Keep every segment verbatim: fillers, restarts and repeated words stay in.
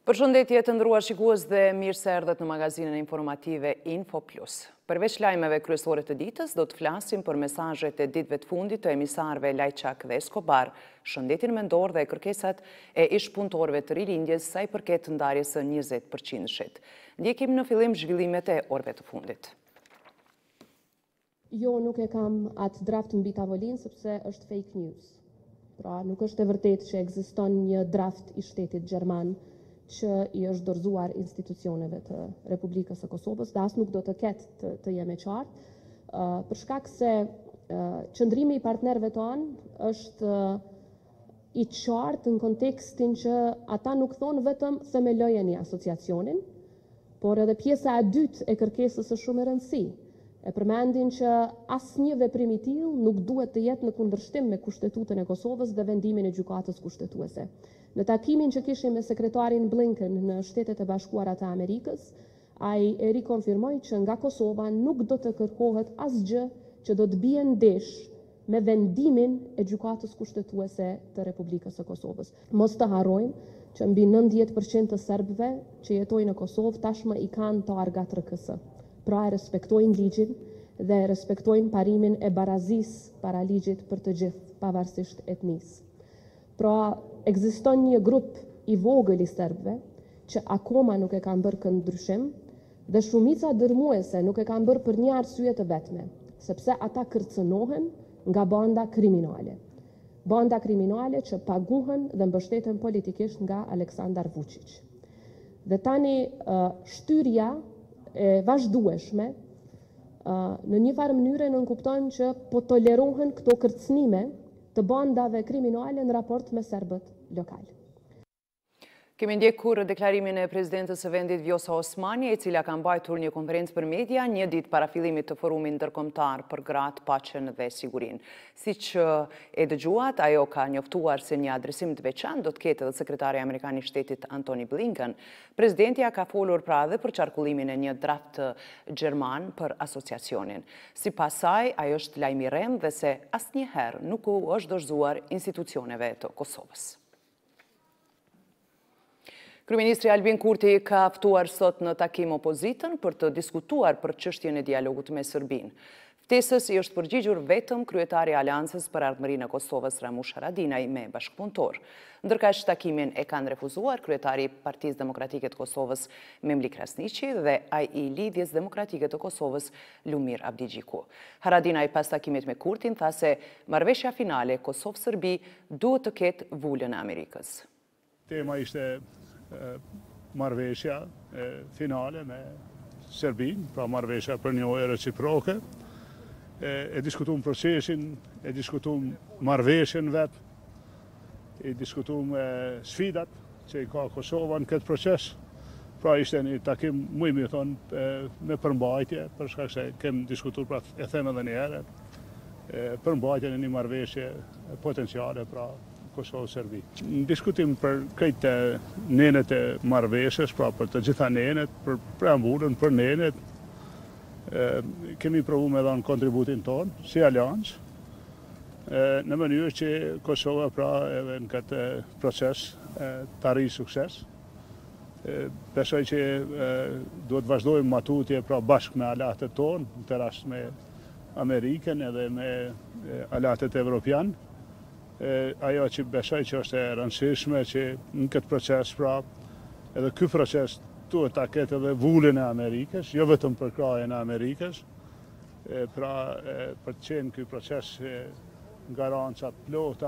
Përshëndetje të nderuar shikues dhe mirë se erdhët në magazinën informative Info Plus. Përveç lajmeve kryesore të ditës, do të flasim për mesazhet e ditëve të fundit të emisarëve Lajçak dhe Escobar, shëndetin mendor dhe kërkesat e ish-punëtorëve të rilindjes sa i përket ndarjes së njëzet përqind. Ndjekim në fillim zhvillimet e orëve të fundit. Jo, nuk e kam atë draft mbi tavolinë sepse është fake news. Pra, nuk është e vërtetë që ekziston një draft i shtetit gjerman që i është dorëzuar institucioneve të Republikës së Kosovës, dhe as nuk do të ketë të, të jemi qartë, uh, për shkak se uh, qëndrimi i partnerëve tonë është uh, i qartë në kontekstin që ata nuk thonë vetëm themelojeni asociacionin, por edhe pjesa e dytë e kërkesës është shumë e rëndësishme. E përmendin që asnjë veprim i tillë nuk duhet të jetë në kundërshtim me Kushtetutën e Kosovës dhe vendimin e gjykatës kushtetuese. Në takimin që kishim me sekretarin Blinken në Shtetet e Bashkuara të Amerikës, ai e rikonfirmoi që nga Kosova nuk do të kërkohet asgjë që do të bie ndesh me vendimin e gjykatës kushtetuese të Republikës së Kosovës. Mos të harrojmë që mbi nëntëdhjetë përqind të serbëve që jetojnë në Kosovë tashmë i kanë targa R K S. Pra e respektojnë ligjin dhe e respektojnë parimin e barazisë para ligjit për të gjithë, pavarësisht etnisë. Pra, ekziston një grup i vogël i serbëve që akoma nuk e kanë bërë këndryshim dhe shumica dërmuese nuk e kanë bërë për një arsye të vetme, sepse ata kërcënohen nga banda kriminale. Banda kriminale që paguhen dhe mbështeten politikisht nga Aleksandar Vučić. Dhe tani shtyrja e vazhdueshme në një farë mënyrë nënkupton që po tolerohen këto kërcënime të bandave kriminale në raport me serbët lokal. Kemi ndjekur deklarimin e presidentës së vendit Vjosa Osmani, e cila ka mbajtur një konferencë për media një ditë para fillimit të forumit ndërkombëtar për gratë, paqen dhe sigurinë. Siç e dëgjuat, ajo ka njoftuar se një adresim të veçantë do të ketë edhe sekretari amerikan i shtetit Antony Blinken. Presidentja ka folur pra edhe për qarkullimin e një draft gjerman për asociacionin. Sipas saj, ajo është lajm i rrem dhe se asnjëherë nuk u është dorëzuar institucioneve të Kosovës. Kryeministri Albin Kurti ka ftuar sot në takim opozitën për të diskutuar për çështjen e dialogut me Serbinë. Ftesës i është përgjigjur vetëm kryetari i Aleancës për Ardhmërinë e Kosovës Ramush Haradinaj me bashkëpunëtor. Ndërkaq takimin e kanë refuzuar kryetari i Partisë Demokratike të Kosovës Memli Krasniqi dhe ai i Lidhjes Demokratike të Kosovës Lumir Abdigjiku. Haradinaj pas takimit me Kurtin tha se marrëveshja finale Kosovë-Serbi duhet të ketë vulën e Amerikës. Tema ishte marrëveshja finale me Serbinë, pra marrëveshja për një ujë reciproke. E diskutuam procesin, e diskutuam marrëveshjen vetë, e diskutuam sfidat që i ka Kosova në këtë proces. Pra ishte një takim më i mirë thonë me përmbajtje, për shkak se kem diskutuar, pra e them edhe një herë, përmbajtjen e një marrëveshje potenciale, pra Kosovë-Serbi. Në diskutim për këtë nenet e marrëveshjes, pra për të gjitha nenet, për preambullën, për nenet, kemi provu me dhënë kontributin tonë, si aleancë, në mënyrë që Kosova pra edhe në këtë proces të arrijë sukses. Besoj që duhet vazhdojmë matutje pra bashkë me aleatët tonë, në të rast me Amerikën edhe me aleatët evropianë. Ajo që besoj që është e rëndësishme që në këtë proces pra edhe ky proces duhet ta ketë edhe vulën e Amerikës, jo vetëm për krahjen e Amerikës, pra për të qenë ky proces garanca të plota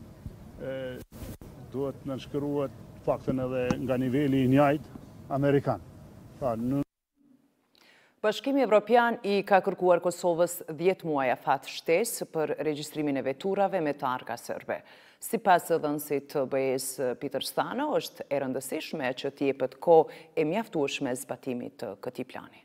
duhet nënshkruhet faktën edhe nga niveli i njëjtë amerikan. Pra në Bashkimi Evropian i ka kërkuar Kosovës dhjetë muaj afat shtesë për regjistrimin e veturave me targa serbe. Sipas dhënësit të B E-s Peter Stano, është e rëndësishme që të jepet kohë e mjaftueshme zbatimit të këtij plani.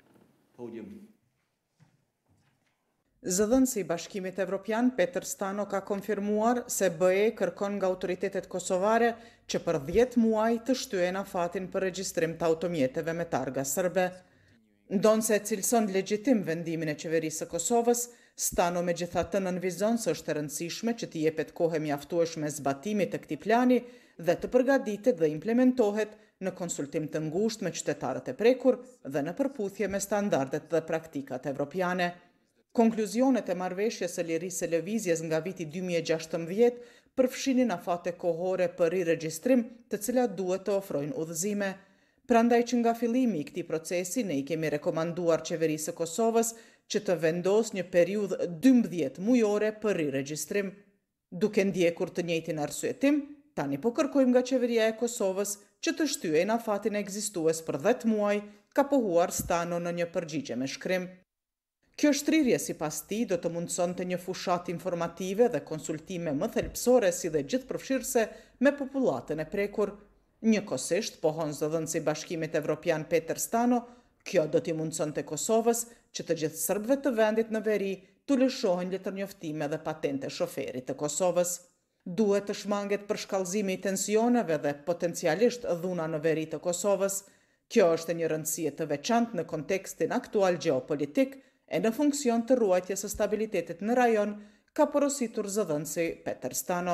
Zëdhënësi i Bashkimit Evropian Peter Stano ka konfirmuar se B E kërkon nga autoritetet kosovare që për dhjetë muaj të shtyhen afatin për regjistrim të automjeteve me targa serbe. Ndonë se cilëson legjitim vendimin e qeverisë së Kosovës, Stano megjithatë nënvizon se është e rëndësishme që t'i jepet kohë mjaftueshme zbatimit të këtij plani dhe të përgatitet dhe implementohet në konsultim të ngushtë me qytetarët e prekur dhe në përputhje me standardet dhe praktikat evropiane. Konkluzionet e marrëveshjes së lirisë së lëvizjes nga viti dy mijë e gjashtëmbëdhjetë përfshinin afate kohore për riregjistrim, të cilat duhet të ofrojnë udhëzime. Prandaj që nga fillimi i këtij procesi ne i kemi rekomanduar qeverisë së Kosovës që të vendos një periudhë dymbëdhjetë mujore për riregjistrim. Duke ndjekur të njëjtin arsyetim, tani po kërkojmë nga qeveria e Kosovës që të shtyejë në afatin ekzistues për dhjetë muaj, ka pohuar Stano në një përgjigje me shkrim. Kjo shtrirje sipas tij do të mundsonte një fushatë informative dhe konsultime më thelbësore si dhe gjithëpërfshirëse me popullatën e prekur. Njëkohësisht, pohon zëdhënësi i Bashkimit Evropian Peter Stano, kjo do t'i mundsonte Kosovës që të gjithë serbëve të vendit në veri t'u lëshohen letërnjoftime dhe patente shoferit të Kosovës. Duhet të shmanget për shkallëzimi i tensioneve dhe potencialisht dhuna në veri të Kosovës. Kjo është një rëndësie të veçantë në kontekstin aktual gjeopolitik e në funksion të ruajtjes së stabilitetit në rajon, ka porositur zëdhënësi Peter Stano.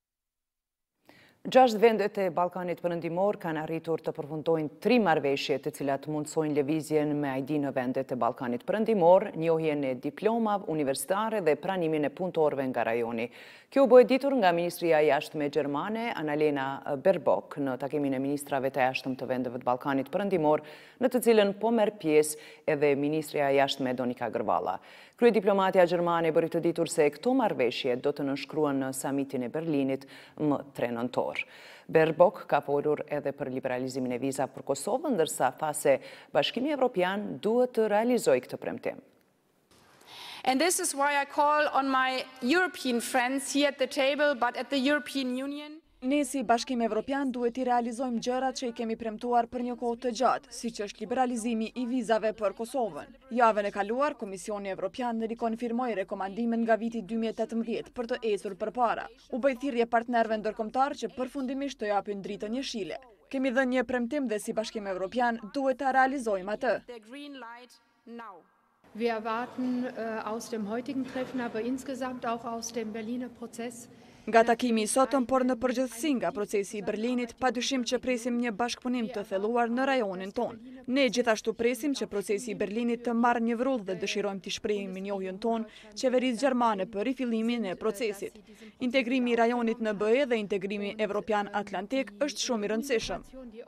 Gjashtë vendet e Ballkanit Perëndimor kanë arritur të përfundojnë tri marrëveshje të cilat mundsojnë lëvizjen me I D në vendet e Ballkanit Perëndimor, njohjen e diplomave universitare dhe pranimin e punëtorëve nga rajoni. Kjo u bë e ditur nga Ministria e Jashtme gjermane Annalena Baerbock në takimin e ministrave të jashtëm të vendeve të Ballkanit Perëndimor, në të cilën po merr pjesë edhe Ministria e Jashtme Donika Grvalla. Kryediplomatja gjermane bëri të ditur se këto marrëveshje do të nënshkruhen në samitin e Berlinit më tre nëntor. Baerbock ka folur edhe për liberalizimin e viza për Kosovën, ndërsa tha se Bashkimi Evropian duhet të realizojë këtë premtim. And this is why I call on my European friends here at the table, but at the European Union. Ne si Bashkim Evropian duhet i realizojmë gjërat që i kemi premtuar për një kohë të gjatë, siç është liberalizimi i vizave për Kosovën. Javën e kaluar, Komisioni Evropian rikonfirmoi rekomandimin nga viti dy mijë e tetëmbëdhjetë për të ecur përpara. U bë thirrje partnerëve ndërkombëtar që përfundimisht të japin dritën jeshile. Kemi dhënë një premtim dhe si Bashkim Evropian duhet ta realizojmë atë. Wir erwarten äh, aus dem heutigen Treffen, aber insgesamt auch aus dem Berliner Prozess. Nga takimi i sotëm, por në përgjithësi nga procesi i Berlinit, padyshim që presim një bashkëpunim të thelluar në rajonin ton. Ne gjithashtu presim që procesi i Berlinit të marrë një vrull dhe dëshirojmë të shprehim njohjen ton qeverisë gjermane për rifillimin e procesit. Integrimi i rajonit në B E dhe integrimi evropian atlantik është shumë i rëndësishëm.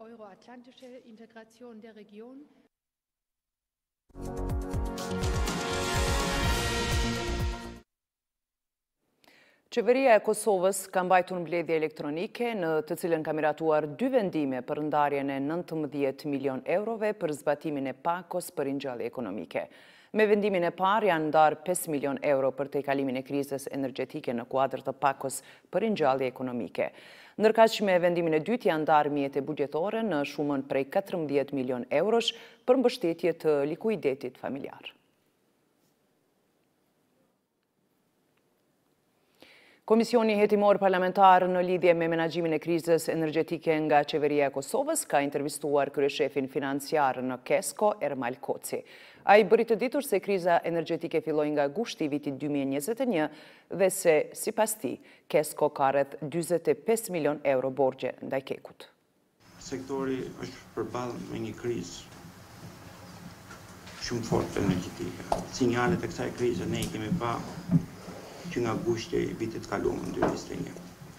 Qeveria e Kosovës ka mbajtur mbledhje elektronike në të cilën ka miratuar dy vendime për ndarjen e nëntëmbëdhjetë milion eurove për zbatimin e pakos për ringjallje ekonomike. Me vendimin e parë janë ndarë pesë milion euro për tejkalimin e krizës energjetike në kuadër të pakos për ringjallje ekonomike. Ndërkaq me vendimin e dytë janë ndarë mjete buxhetore në shumën prej katërmbëdhjetë milion eurosh për mbështetje të likuidetit familjar. Komisioni hetimor parlamentar në lidhje me menaxhimin e krizës energjetike nga qeveria e Kosovës ka intervistuar kryeshefin financiar në Kesko, Ermal Koci. Ai bëri të ditur se kriza energjetike filloi nga gushti i vitit dy mijë e njëzet e një dhe se sipas tij, Kesko ka rreth dyzet e pesë milion euro borxhe ndaj Kekut. Sektori është përballë me një krizë shumë fortë energjetike. Sinjalet e kësaj krize ne i kemi pa që nga gushti i vitit kaluar në dy mijë e njëzet e një.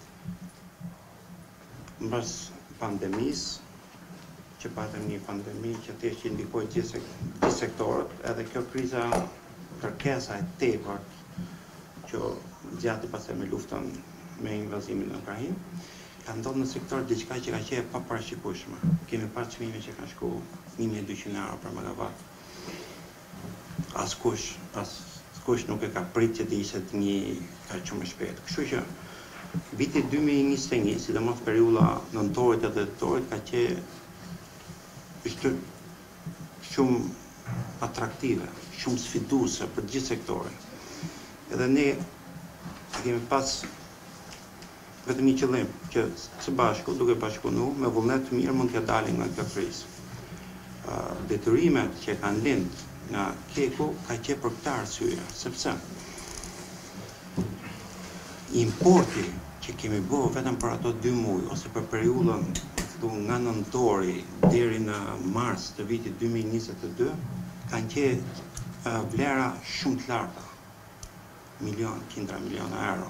Mbas pandemisë, që patëm një pandemi që thjesht që ndikoi gjithë sektorët, edhe kjo kriza kërkesa e tepërt që zgjati pastaj me luftën me invazimin në Ukrainë, ka ndodhur në sektor diçka që ka qenë pa parashikueshme. Kemi parë çmime që kanë shkuar një mijë e dyqind euro për megavat. Askush, as Kush nuk e ka prit që të ishte një kaq shumë shpejt. Kështu që viti dy mijë e njëzet e një, sidomos periudha nëntorit dhe dhjetorit, ka qenë shumë atraktive, shumë sfiduese për gjithë sektorin. Edhe ne kemi pas vetëm një qëllim, që së bashku, duke bashkëpunuar me vullnet të mirë, mund t'ja dalim nga kjo krizë. Detyrimet që kanë lënë nga Keku ka qenë për këtë arsye, sepse importi që kemi bërë vetëm për ato dy muaj ose për periudhën nga nëntori deri në mars të vitit dy mijë e njëzet e dy kanë qenë vlera shumë të larta, milion, qindra miliona euro.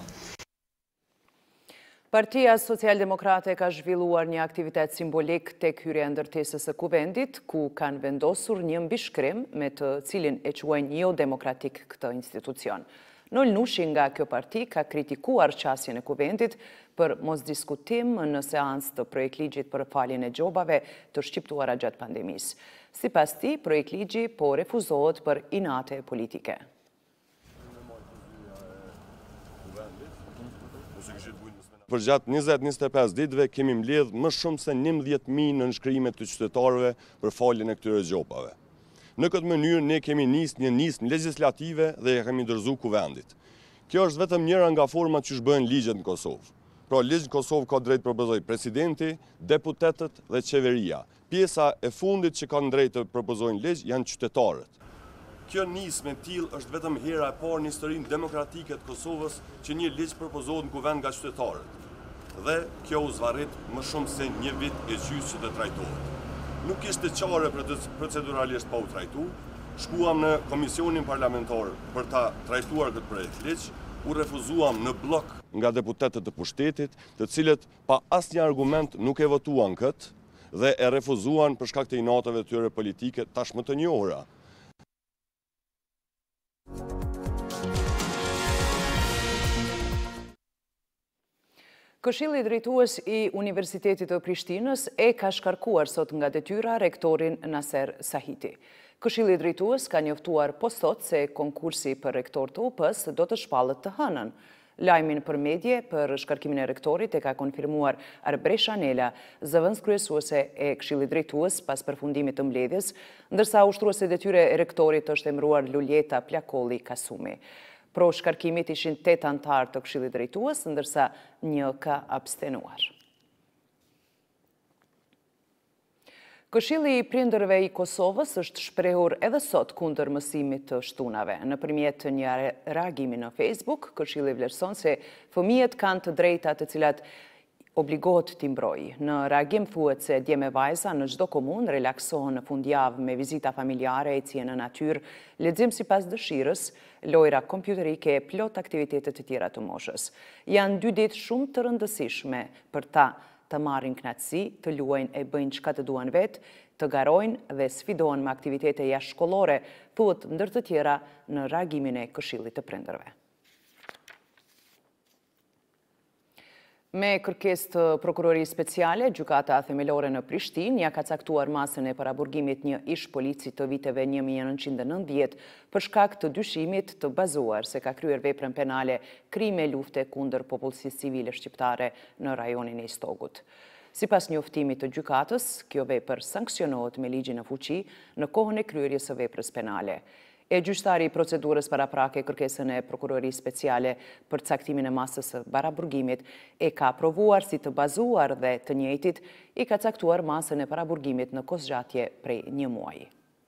Partia Socialdemokrate ka zhvilluar një aktivitet simbolik tek hyrja e ndërtesës së kuvendit, ku kanë vendosur një mbishkrim me të cilin e quajnë jo demokratik këtë institucion. Nol Nushi nga kjo parti ka kritikuar qasjen e kuvendit për mos diskutim në seancë të projekt ligjit për faljen e gjobave të shqiptuara gjatë pandemisë. Sipas tij, projekt ligji po refuzohet për inate politike. Për gjatë njëzet e njëzet e pesë ditëve kemi mbledh më shumë se njëmbëdhjetë mijë në nënshkrimet të qytetarëve për faljen e këtyre gjobave. Në këtë mënyrë ne kemi nisë një nismë legislative dhe e kemi dorëzuar kuvendit. Kjo është vetëm njëra nga format që bëhen ligjet në Kosovë. Pra ligj në Kosovë ka drejt propozoj presidenti, deputetët dhe qeveria. Pjesa e fundit që kanë drejt të propozojnë ligj janë qytetarët. Kjo nismë e tillë është vetëm hera e parë në historinë demokratike të Kosovës që një ligj propozohet në kuvend nga qytetarët. Dhe kjo u zvarrit më shumë se një vit e gjysmë që të trajtohet. Nuk ishte qare proceduralisht pa u trajtu, shkuam në komisionin parlamentar për ta trajtuar këtë projekt ligj, u refuzuam në blok nga deputetët të pushtetit, të cilët pa asnjë argument nuk e votuan këtë dhe e refuzuan për shkak të inatave të tyre politike tashmë të njohura. Këshilli drejtues i Universitetit të Prishtinës e ka shkarkuar sot nga detyra rektorin Naser Sahiti. Këshilli drejtues ka njoftuar po sot se konkursi për rektor të U P-s do të shpallet të hënën. Lajmin për medje për shkarkimin e rektorit e ka konfirmuar Arbresha Nela, zëvendës kryesuese e Këshillit drejtues pas përfundimit të mbledhjes, ndërsa ushtruese detyre e rektorit është emëruar Luljeta Plakolli Kasumi. Pro shkarkimit ishin tetë antarë të Këshillit drejtues, ndërsa një ka abstenuar. Këshilli i prindërve i Kosovës është shprehur edhe sot kundër mësimit të shtunave. Nëpërmjet një reagimi në Facebook, Këshilli vlerëson se fëmijët kanë të drejta të cilat obligohet t'i mbrojë. Në reagim thuhet se djem e vajza në çdo komunë relaksohen në fundjavë me vizita familjare, ecje në natyrë, lexim sipas dëshirës, lojra kompjuterike e plot aktivitete të tjera të moshës. Janë dy ditë shumë të rëndësishme për ta të marrin kënaqësi, të luajnë e bëjnë çka të duan vetë, të garojnë dhe sfidohen me aktivitete jashtëshkollore, thuhet ndër të tjera në reagimin e Këshillit të Prindërve. Me kërkesë të prokurorisë speciale, gjykata themelore në Prishtinë ja ka caktuar masën e paraburgimit një ish polici të viteve një mijë e nëntëqind e nëntëdhjetë për shkak të dyshimit të bazuar se ka kryer veprën penale krime lufte kundër popullsisë civile shqiptare në rajonin e Istogut. Sipas njoftimit të gjykatës, kjo vepër sanksionohet me ligjin në fuqi në kohën e kryerjes së veprës penale. E gjyqtari i procedurës paraprake kërkesën e prokurorisë speciale për caktimin e masës së paraburgimit e ka aprovuar si të bazuar dhe të njëjtit, i ka caktuar masën e paraburgimit në kohëzgjatje prej një muaji.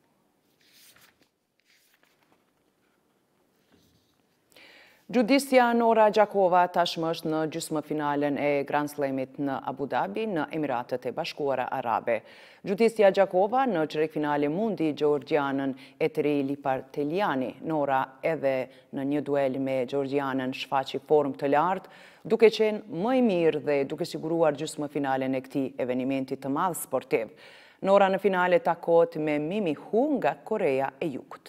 Gjudisja Nora Gjakova tashmë është në gjysmëfinalen e Grand Slamit në Abu Dhabi në Emiratet e Bashkuara Arabe. Gjudisja Gjakova në çerekfinale mundi Georgianën Eteri Parteliani. Nora edhe në një duel me Georgianën shfaqi formë të lartë, duke qenë më i mirë dhe duke siguruar gjysmëfinalen e këtij evenimenti të madh sportiv. Nora në finale takohet me Mimi Hu nga Korea e Jugut.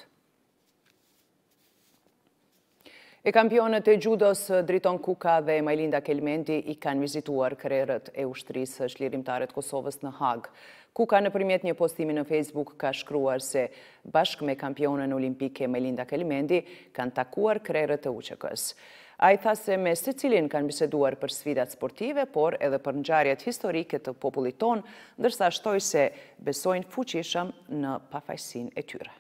E kampionët e judos Driton Kuka dhe Majlinda Kelmendi i kanë vizituar krerët e ushtrisë çlirimtare të Kosovës në Hag. Kuka nëpërmjet një postimi në Facebook ka shkruar se bashkë me kampionën olimpike Majlinda Kelmendi kanë takuar krerët e U Q K-s. Ai tha se me secilin kanë biseduar për sfidat sportive, por edhe për ngjarjet historike të popullit ton, ndërsa shtoi se besojnë fuqishëm në pafajësinë e tyre.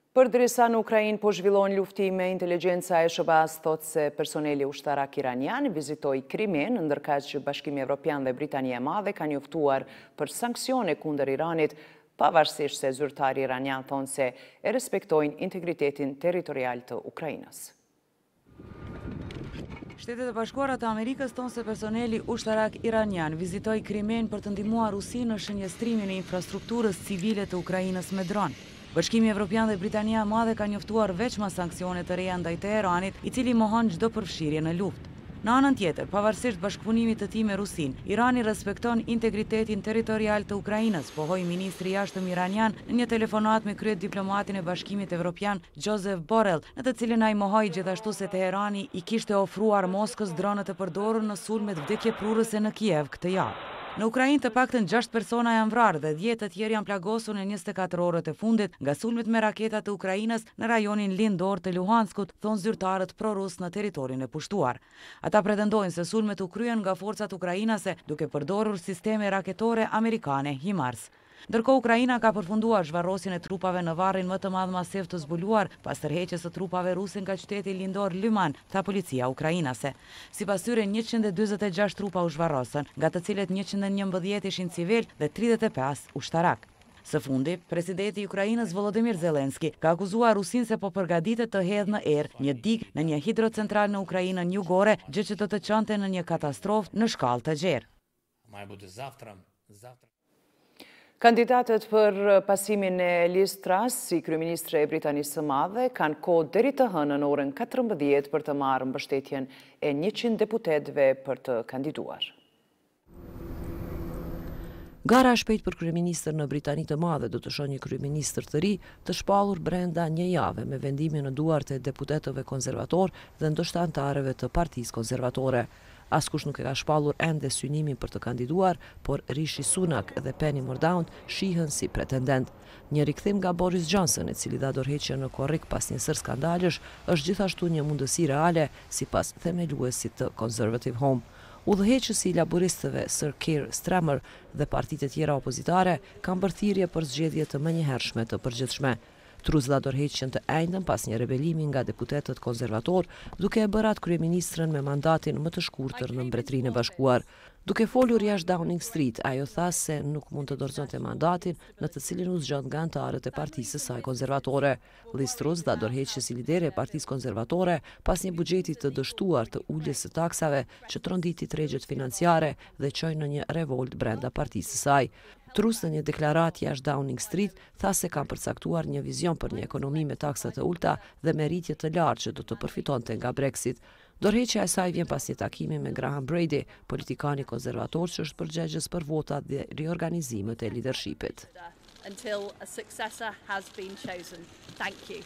Përdërisa në Ukrainë po zhvillon luftime, inteligjenca e Shëbaz thot se personeli ushtarak iranian vizitoi Krimen, ndërkaq që Bashkimi Evropian dhe Britania e Madhe kanë njoftuar për sanksione kundër Iranit, pavarësisht se zyrtari iranian thonë se e respektojnë integritetin territorial të Ukrainës. Shtetet e Bashkuara të Amerikës thonë se personeli ushtarak iranian vizitoi Krimen për të ndihmuar Rusinë në shënjestrimin e infrastrukturës civile të Ukrainës me dron. Bashkimi Evropian dhe Britania e Madhe ka njoftuar veç ma sanksione të reja ndaj Teheranit, i cili mohon çdo përfshirje në luftë. Në anën tjetër, pavarësisht bashkëpunimit të tij me Rusin, Irani respekton integritetin territorial të Ukrainës, pohoi ministri i jashtëm iranian në një telefonat me kryet diplomatin e Bashkimit Evropian Joseph Borrell, në të cilin ai mohoi gjithashtu se Teherani i kishte ofruar Moskës dronet e përdorur në sulmet vdekjeprurëse në Kiev këtë javë. Në Ukrainë të paktën gjashtë persona janë vrarë dhe dhjetë të tjerë janë plagosur në njëzet e katër orët e fundit nga sulmet me raketa të Ukrainës në rajonin lindor të Luhanskut, thonë zyrtarët pro-rus në teritorin e pushtuar. Ata pretendojnë se sulmet u kryen nga forcat ukrainase duke përdorur sisteme raketore amerikane HIMARS. Ndërkohë Ukraina ka përfunduar zhvarrosin e trupave në varrin më të madh masiv të zbuluar pas tërheqjes së trupave ruse nga qyteti lindor Lyman, tha policia ukrainase. Sipas tyre njëqind e dyzet e gjashtë trupa u zhvarrosën, nga të cilët njëqind e njëmbëdhjetë ishin civil dhe tridhjetë e pesë ushtarak. Së fundi, presidenti i Ukrainës Volodymyr Zelensky ka akuzuar Rusinë se po përgatitet të hedhë në erë një digë në një hidrocentral në Ukrainën jugore, gjë që do të çonte në një katastrofë në shkallë të gjerë. Kandidatët për pasimin e Liz Truss, si kryeministre e Britanisë së Madhe, kanë kohë deri të hënë në orën katërmbëdhjetë për të marrë mbështetjen e njëqind deputetëve për të kandiduar. Gara shpejt për kryeministër në Britani të Madhe do të shohë një kryeministër të ri të shpallur brenda një jave me vendimin në duart e deputetëve konservator dhe ndoshta antarëve të Partisë Konservatore. Askush nuk e ka shpallur ende synimin për të kandiduar, por Rishi Sunak dhe Penny Mordaunt shihen si pretendent. Një rikthim nga Boris Johnson, i cili dha dorëheqje në korrik pas një sër skandalesh, është gjithashtu një mundësi reale sipas themeluesit të Conservative Home. Udhëheqësi i laboristëve Sir Keir Starmer dhe partitë e tjera opozitare kanë bërë thirrje për zgjedhje të menjëhershme të përgjithshme. Truss dha dorëheqjen të ejndën pas një rebelimi nga deputetët konservator, duke e bërë atë kryeministrën me mandatin më të shkurtër në Mbretërinë e Bashkuar. Duke folur jashtë Downing Street, ajo tha se nuk mund të dorëzonte mandatin në të cilin u zgjat nga antarët e partisë së saj konservatore. Liz Truss dha dorëheqje si lidere e Partisë Konservatore pas një buxheti të dështuar të uljes së taksave që tronditi tregjet financiare dhe çoi në një revolt brenda partisë së saj. Truss në një deklaratë jashtë Downing Street tha se kanë përcaktuar një vizion për një ekonomi me taksa të ulta dhe me rritje të lartë që do të përfitonte nga Brexit. Dorëheqja e saj vjen pas një takimi me Graham Brady, politikani konservator që është përgjegjës për votat dhe riorganizimet e leadershipit. Until a successor has been chosen. Thank you.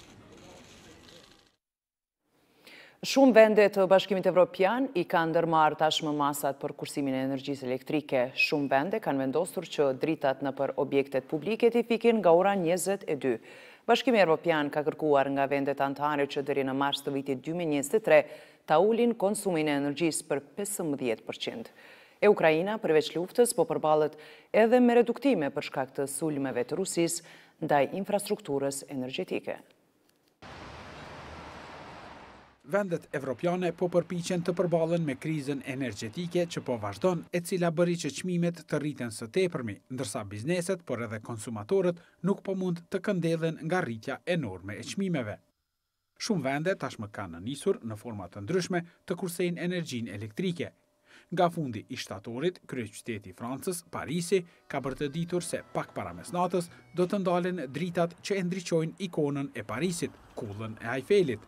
Shumë vende të Bashkimit Evropian i kanë ndërmarrë tashmë masat për kursimin e energjisë elektrike. Shumë vende kanë vendosur që dritat nëpër objektet publike të fikin nga ora njëzet e dy. Bashkimi Evropian ka kërkuar nga vendet anëtare që deri në mars të vitit dy mijë e njëzet e tre ta ulin konsumin e energjisë për pesëmbëdhjetë përqind. E Ukraina, përveç luftës, po përballet edhe me reduktime për shkak të sulmeve të Rusisë ndaj infrastrukturës energjetike. Vendet evropiane po përpiqen të përballen me krizën energjetike që po vazhdon, e cila bëri që çmimet të rriten së tepërmi, ndërsa bizneset, por edhe konsumatorët nuk po mund të këndellen nga rritja enorme e çmimeve. Shumë vende tashmë kanë nisur në forma të ndryshme të kursejnë energjinë elektrike. Nga fundi i shtatorit, kryeqyteti i Francës, Parisi, ka bërë të ditur se pak para mesnatës do të ndalen dritat që e ndriçojnë ikonën e Parisit, kullën e Eiffelit.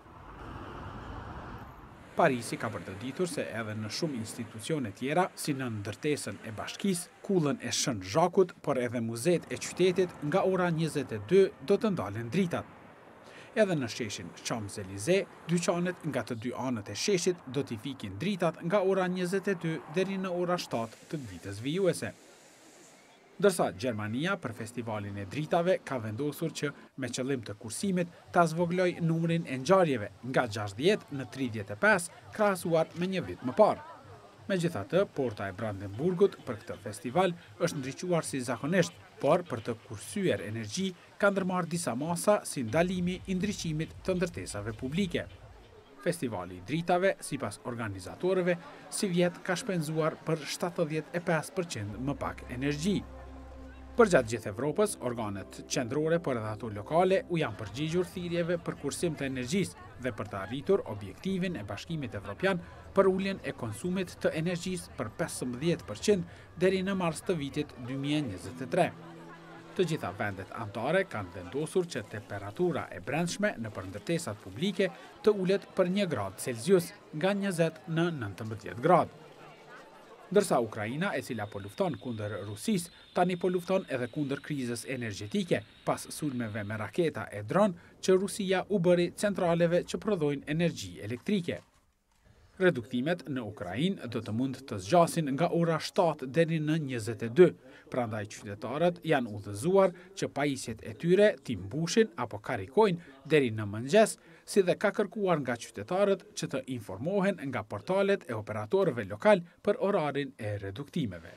Parisi ka bërë të ditur se edhe në shumë institucione tjera, si në ndërtesën e bashkisë, kullën e Shën Zhakut, por edhe muzet e qytetit, nga ora njëzet e dy do të ndalen dritat. Edhe në sheshin Champs-Élysées, dyqanet nga të dy anët e sheshit do t'i fikin dritat nga ora njëzet e dy deri në ora shtatë të ditës vijuese. Ndërsa Gjermania për festivalin e dritave ka vendosur që me qëllim të kursimit ta zvogloj numrin e ngjarjeve nga gjashtëdhjetë në tridhjetë e pesë krahasuar me një vit më parë. Megjithatë, porta e Brandenburgut për këtë festival është ndriçuar si zakonisht, por për të kursyer energji ka ndërmarrë disa masa si ndalimi i ndriçimit të ndërtesave publike. Festivali i Dritave, sipas organizatorëve, si vjet ka shpenzuar për shtatëdhjetë e pesë përqind më pak energji. Për gjatë gjithë Evropës, organet qendrore për edhe ato lokale u janë përgjigjur thirrjeve për kursim të energjisë dhe për të arritur objektivin e Bashkimit Evropian për uljen e konsumit të energjisë për pesëmbëdhjetë përqind deri në mars të vitit dy mijë e njëzet e tre. Të gjitha vendet anëtare kanë vendosur që temperatura e brendshme në për ndërtesat publike të ulet për një gradë Celsius nga njëzet në nëntëmbëdhjetë gradë. Ndërsa Ukraina, e cila po lufton kundër Rusisë, tani po lufton edhe kundër krizës energjetike pas sulmeve me raketa e dron që Rusia u bëri centraleve që prodhojnë energji elektrike. Reduktimet në Ukrainë do të mund të zgjasin nga ora shtatë deri në njëzet e dy, prandaj qytetarët janë udhëzuar që pajisjet e tyre t'i mbushin apo karikojnë deri në mëngjes, si dhe ka kërkuar nga qytetarët që të informohen nga portalet e operatorëve lokal për orarin e reduktimeve.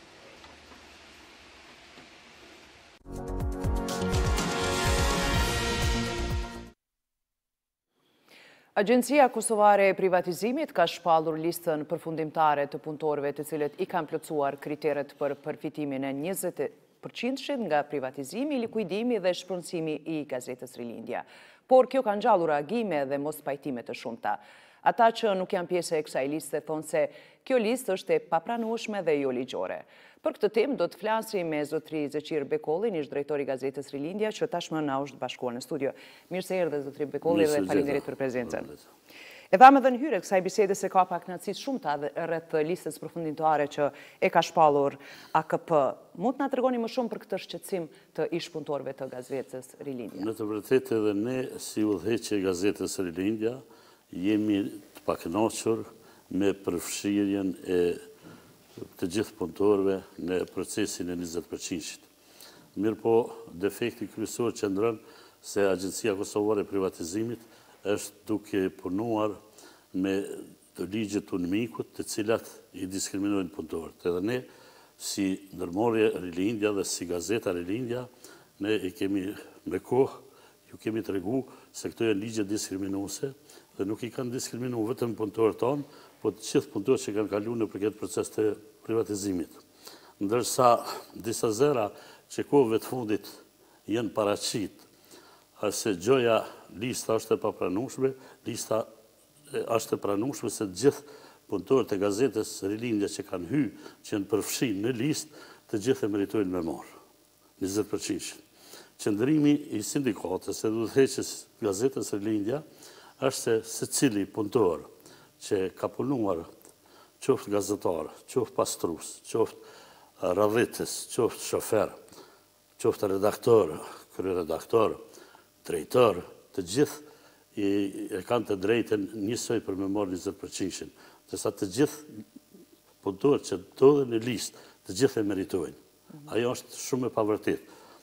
Agjencia Kosovare e Privatizimit ka shpallur listën përfundimtare të punëtorëve të cilët i kanë plotësuar kriteret për përfitimin e njëzet përqind nga privatizimi, likuidimi dhe shpronësimi i gazetës Rilindja. Por kjo ka ngjallur reagime dhe mos pajtime të shumta. Ata që nuk janë pjesë e kësaj liste thonë se kjo listë është e papranueshme dhe jo ligjore. Për këtë temë do të flasim me zotri Zeqir Bekollin, ish drejtori i gazetës Rilindja, që tashmë na është bashkuar në studio. Mirë se erdhe zotri Bekolli dhe faleminderit për prezencën. E dhamë edhe në hyrje kësaj bisede se ka pak kënaqësi shumta rreth listës përfundimtare që e ka shpallur A K P. Mund të na tregoni më shumë për këtë shqetësim të ish punëtorëve të gazetës Rilindja? Në të vërtetë edhe ne si udhëheqje e gazetës Rilindja jemi të pakënaqur me përfshirjen e të gjithë punëtorëve në procesin e njëzet përqind. Mirë po, defekti kryesor qëndron se Agjencia Kosovare e Privatizimit është duke punuar me të ligjet të UNMIK-ut të cilat i diskriminojnë punëtorët. Edhe ne, si ndërmarrje Rilindja dhe si gazeta Rilindja, ne i kemi me kohë, ju kemi të regu se këto janë ligje diskriminuese dhe nuk i kanë diskriminu vetëm punëtorët tonë, po të gjithë punëtorët që kanë kalu në për këtë proces të privatizimit. Ndërsa disa zera që kohëve të fundit janë paraqit, se gjoja lista është e papranueshme, lista është e pranueshme se gjithë punëtorët e gazetës Rilindja që kanë hy, që janë përfshin në listë, të gjithë e meritojnë me marë, njëzet përqind. Qëndrimi i sindikatës e udhëheqjes gazetës Rilindja është se secili punëtor që ka punuar, qoftë gazetar, qoftë pastrus, qoftë radhitës, qoftë shofer, qoftë redaktor, kryeredaktor, drejtor, të gjithë e kanë të drejten njësoj për me marrë njëzet përqind. Tërsa të gjithë punëtorët që ndodhen në listë, të gjithë e meritojnë. Ajo është shumë e pavërtet.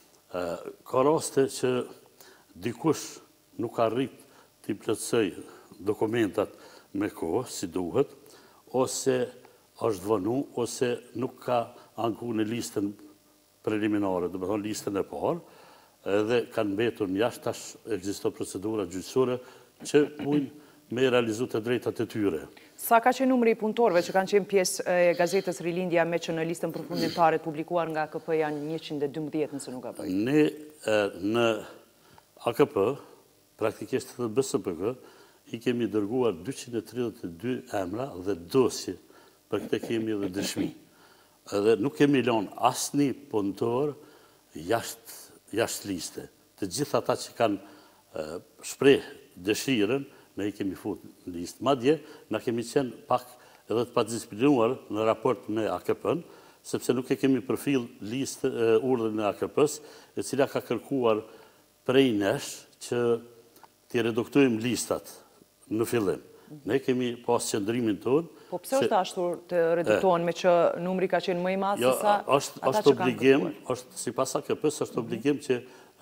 Ka raste që dikush nuk arrit t'i plotësoj dokumentat me kohë, si duhet, ose është vënu, ose nuk ka anku në listën preliminare, dhe me thonë listën e parë, edhe kanë mbetur jashtë, tash ekziston procedura gjyqësore që mund me realizu të drejtat e tyre. Sa ka qenë numri i punëtorëve që kanë qenë pjesë e gazetës Rilindja me që në listën përfundimtare publikuar nga A K P janë njëqind e dymbëdhjetë nëse nuk ka bëj? Ne në A K P, praktikisht dhe B S P K, i kemi dërguar dyqind e tridhjetë e dy emra dhe dosje, për këtë kemi edhe dëshmi. Edhe nuk kemi lënë asnjë punëtor jashtë jashtë liste. Të gjithë ata që kanë shpreh dëshirën, ne i kemi fut në listë. Madje, na kemi qenë pak edhe të padisciplinuar në raport me A K P-n, sepse nuk e kemi përfill listë urdhën e A K P-s, e cila ka kërkuar prej nesh që t'i reduktojmë listat në fillim. Ne kemi pas qëndrimin tonë. Po pse është ashtur të reduktohen me që numri ka qenë më i madh se sa ata që kanë kërkuar? Është sipas A K P-s është obligim që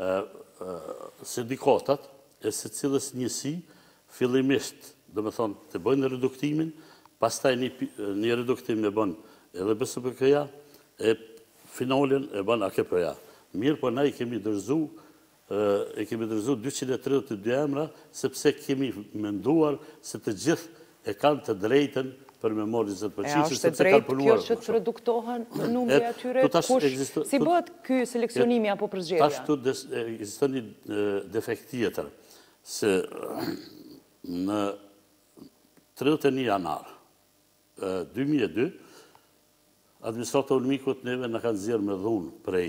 sindikatat e secilës njësi fillimisht, do me thonë, të bëjnë reduktimin, pastaj një reduktim e bën edhe B S P K-ja, e finalin e bën A K P-ja. Mirë, po na i kemi dërzu, e kemi dërzu dyqind e tridhjetë e dy emra, sepse kemi menduar se të gjithë e kanë të drejten për me morë njëzet përqinë, sepse kanë punuar. Kjo që të reduktohen numri atyre, si bëhet ky seleksionimi apo përzgjedhja? Tash tu ekziston një defekt tjetër, se në tridhjetë e një janar dy mijë e dy, administrata Ulmikut neve në kanë zirë me dhunë prej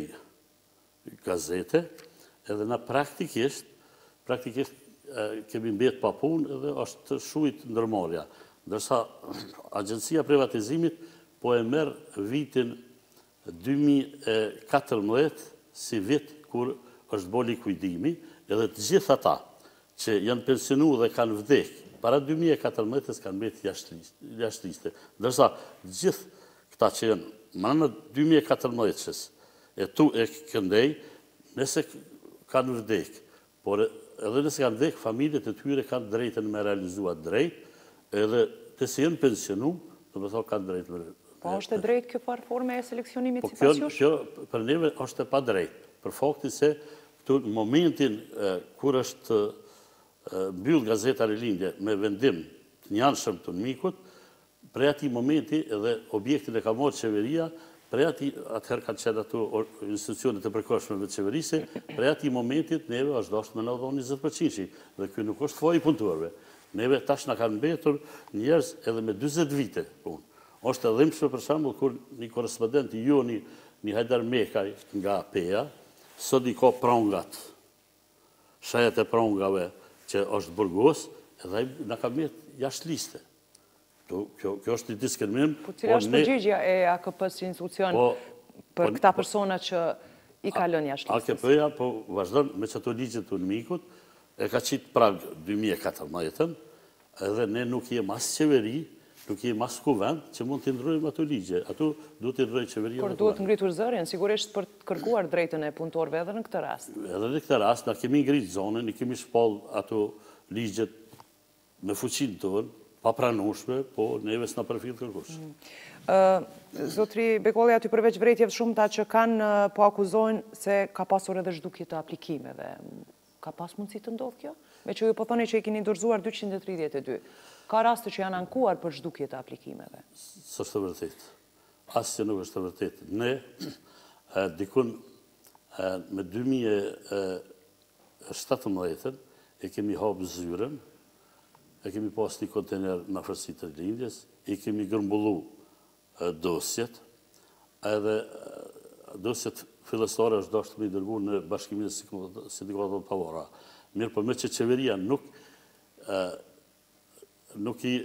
gazete, edhe na praktikisht, praktikisht kemi mbet pa punë edhe është shujt ndërmarrja. Ndërsa Agjencia Privatizimit po e merë vitin dy mijë e katërmbëdhjetë si vit kur është bo likuidimi, edhe të gjithë ata që janë pensionu dhe kanë vdek, para dy mijë e katërmbëdhjetës kanë mbet jashtë liste. Ndërsa gjithë këta që janë më në dy mijë e katërmbëdhjetës, e tu e këndej, nëse kanë vdek, por edhe nëse kanë vdek, familjet e tyre kanë drejtën me realizua drejt, edhe të si jenë pensionu, të më thonë kanë drejtë. Po është e drejtë kjo farë forme e seleksionimit si pasjush? pasjush? Kjo për neve është e pa drejtë, për fakti se këtu në momentin kur është mbyll Gazeta Rilindje me vendim të njanshëm të Ulmikut, prej ati momenti edhe objektin e ka morë qeveria, prej ati, atëherë kanë qenë ato institucionet e përkohshme me qeverise, prej ati momentit neve është dashtë me në dhonë njëzet përqinë, dhe kjo nuk është foj punëtorve. Neve tash në kanë mbetur njerëz edhe me dyzet vite punë. Është edhe më për shembull kur një korespondent i ju, një Hajdar Mekaj nga Peja, sot i ka prongat, shajet e prongave që është burgos, edhe në ka mbet jashtë liste. Kjo është një diskriminim. Po cila është përgjigja e A K P-s si institucion për këta persona që i kalon jashtë listës? A K P-ja po vazhdon me qëto ligjet të Ulmikut, e ka qitë prag dy mijë e katërmbëdhjetën, edhe ne nuk jem as qeveri, nuk jem as kuvend që mund të ndrojmë ato ligje. Ato duhet të ndrojë qeveria. Por duhet ngritur zërin, sigurisht për të kërkuar drejtën e punëtorëve edhe në këtë rast. Edhe në këtë rast, na kemi ngritë zonën, i kemi shpall ato ligjet me fuqinë tonë, pa pranueshme, po neve s'na përfill kërkush. Zotri Bekolli, aty përveç vërejtjeve shumëta që kanë po akuzojnë se ka pasur edhe zhdukje të aplikimeve. Ka pas mundësi të ndodhë kjo? Me që ju po thoni që i keni dorëzuar dyqind e tridhjetë e dy. Ka raste që janë ankuar për zhdukje të aplikimeve? Së është të vërtet. Asë që nuk është të vërtet. Ne, dikun me dy mijë e shtatëmbëdhjetën, e kemi hapë zyren, e kemi pas një kontener në afërsi të Rilindjes, i kemi grëmbullu dosjet, edhe dosjet fillestare është dashtë me i dërgu në bashkimin e sindikatave pavara. Mirë, për me që qeveria nuk nuk i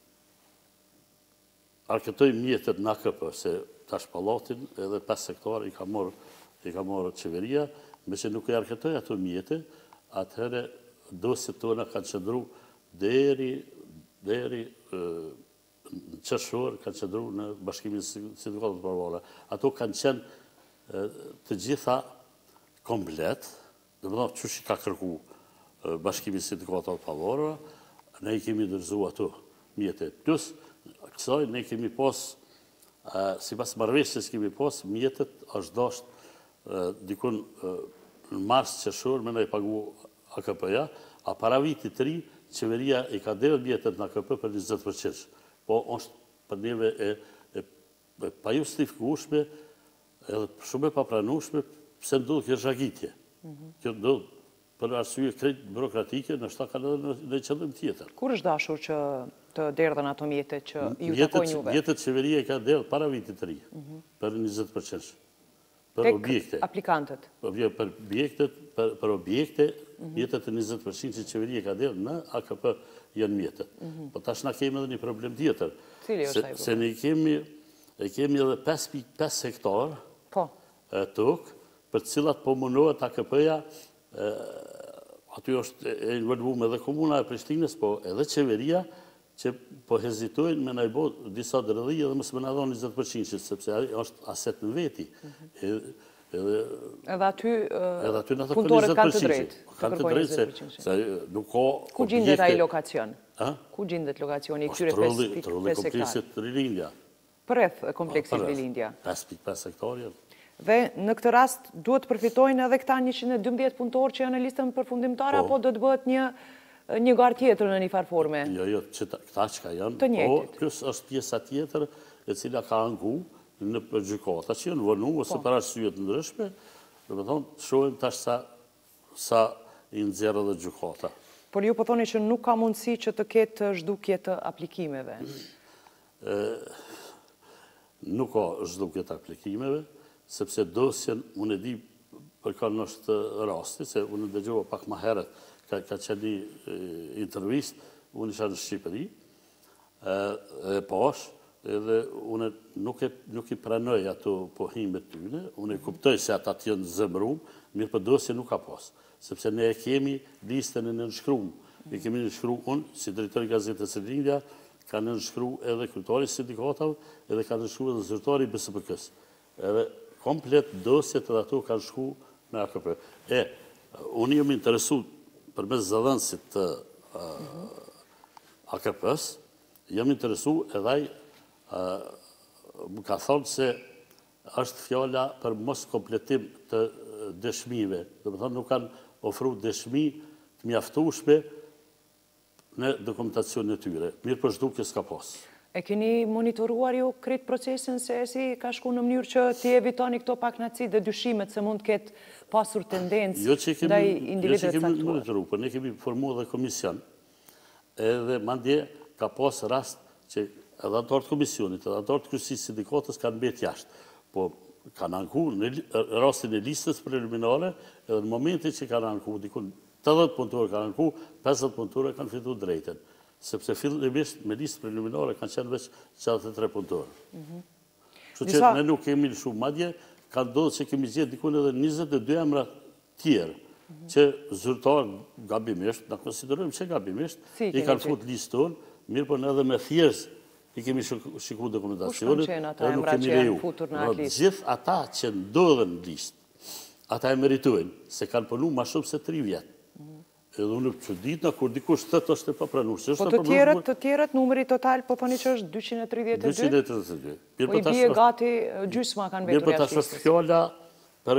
arketoj mjetet në A K P, se tash pallatin edhe pesë hektar i ka morë qeveria, me që nuk i arketoj ato mjetet, atëherë dosjet tona kanë qëndru deri deri në qershor, kanë qëndru në bashkimin e sindikatave pavara. Ato kanë qenë të gjitha komplet, dhe më thonë që që ka kërku bashkimi sindikatave pavara, ne i kemi dërzu ato mjetet. Plus, kësaj ne kemi pas, si pas marrëveshjes kemi pas, mjetet është dashtë dikun në mars qershor me ne i pagu A K P-ja, a para vitit të ri, qeveria i ka delë mjetet në A K P për njëzet përqind. Po, është për neve e pa justifikueshme, edhe shumë e papranueshme, pse ndodhë kjo zhagitje. Kjo ndodhë për arsye krejt bürokratike, në shta kanë edhe në qëllim tjetër. Kur është dashur që të derdhen ato mjetet që ju takojnë juve? Mjetet qeveria i ka derdhë para vitit të ri, për njëzet përqind. Për objekte. Tek aplikantët? Për objektet, për objekte, mjetet e njëzet përqind që qeveria i ka derdhë në A K P janë mjetet. Po tash na kemi edhe një problem tjetër. Cili është ai? Se ne kemi e kemi edhe pesë pikë pesë hektar tokë, për cilat po mundohet A K P-ja, aty është e involvuar edhe komuna e Prishtinës, po edhe qeveria, që po hezitojnë me najbo disa dërëdhi edhe mësë me në dhonë njëzet përqind, sepse është aset në veti. Edhe aty punëtorët kanë të drejtë. Kanë të drejtë se nuk ka objekte. Ku gjindet ai lokacion? Ku gjindet lokacioni i këtyre pesë pikë pesë hektar? Kompleksit Rilindja. Përreth kompleksit Rilindja. pesë pikë pesë hektarja. Dhe në këtë rast duhet përfitojnë edhe këta njëqind e dymbëdhjetë punëtorë që janë në listën përfundimtare, apo do të bëhet një një garë tjetër në një farë forme? Jo, jo, këta që ka janë, të njëjtit. Po, plus është pjesa tjetër e cila ka angu në gjykata që janë vënu ose për arsyet ndryshme, dhe me thonë, shohim tash sa i nxjerrë dhe gjykata. Por ju po thoni që nuk ka mundësi që të ketë zhdukje të aplikimeve? Nuk ka zhdukje të aplikimeve, sepse dosjen, unë e di për kanë është rasti, se unë dëgjova pak ma herët, ka qenë një intervist, unë isha në Shqipëri, e pash, edhe unë nuk i pranoj ato pohimet tyne, unë i kuptoj se ata të jenë zëmrum, mirë për dosje nuk ka pas, sepse ne e kemi listën e në nëshkrum, e kemi nëshkru unë, si drejtori Gazetës së Lindja, ka në nëshkru edhe kryetari sindikatav, edhe ka nëshkru edhe zyrtari B S P K-s. Edhe komplet dosjet edhe ato kanë shku në A K P. E, unë jam interesu për mes zëdhënësit të A K P-s, jam interesu edhe më ka thonë se është fjalla për mos kompletim të dëshmive. Dhe më thonë nuk kanë ofru dëshmi të mjaftueshme në dokumentacion e tyre. Mirë për zhdukje s'ka pas. E keni monitoruar ju kretë procesin se si ka shku në mënyrë që t'i evitoni këto paknaci dhe dyshimet se mund t'ket pasur tendencë ndaj individet saktuar? Jo që kemi monitoru, për ne kemi formu dhe komision. Edhe mandje ka pas rast që edhe antarët komisionit, edhe antarët kryesisë sindikatës kanë mbet jashtë. Po kanë anku në rastin e listës preliminare, edhe në momentin që kanë anku, dikun tetëdhjetë punëtorë kanë anku, pesëdhjetë punëtorë kanë fitu drejten. Sepse fillimisht me listë preliminare kanë qenë veç gjashtëdhjetë e tre punëtorë. Kështu që ne nuk kemi shumë madje, ka ndodhur që kemi gjetur dikun edhe njëzet e dy emra tjerë, që zyrtarë gabimisht, na konsiderojmë që gabimisht, i kanë fut liston, mirë po edhe me thjesht i kemi shikuar dokumentacionin, edhe nuk kemi leju. Gjithë ata që ndodhen në listë, ata e meritojnë, se kanë punu ma shumë se tri vjetë. Edhe unë që ditë në kur dikush thëtë është e papranurë. Po të tjerët, të tjerët, numëri total, po përni që është dyqind e tridhjetë e dy? dyqind e tridhjetë e dy. Po i bje gati gjysma kanë vetur jashtë listës. Mirë po të është fjalla për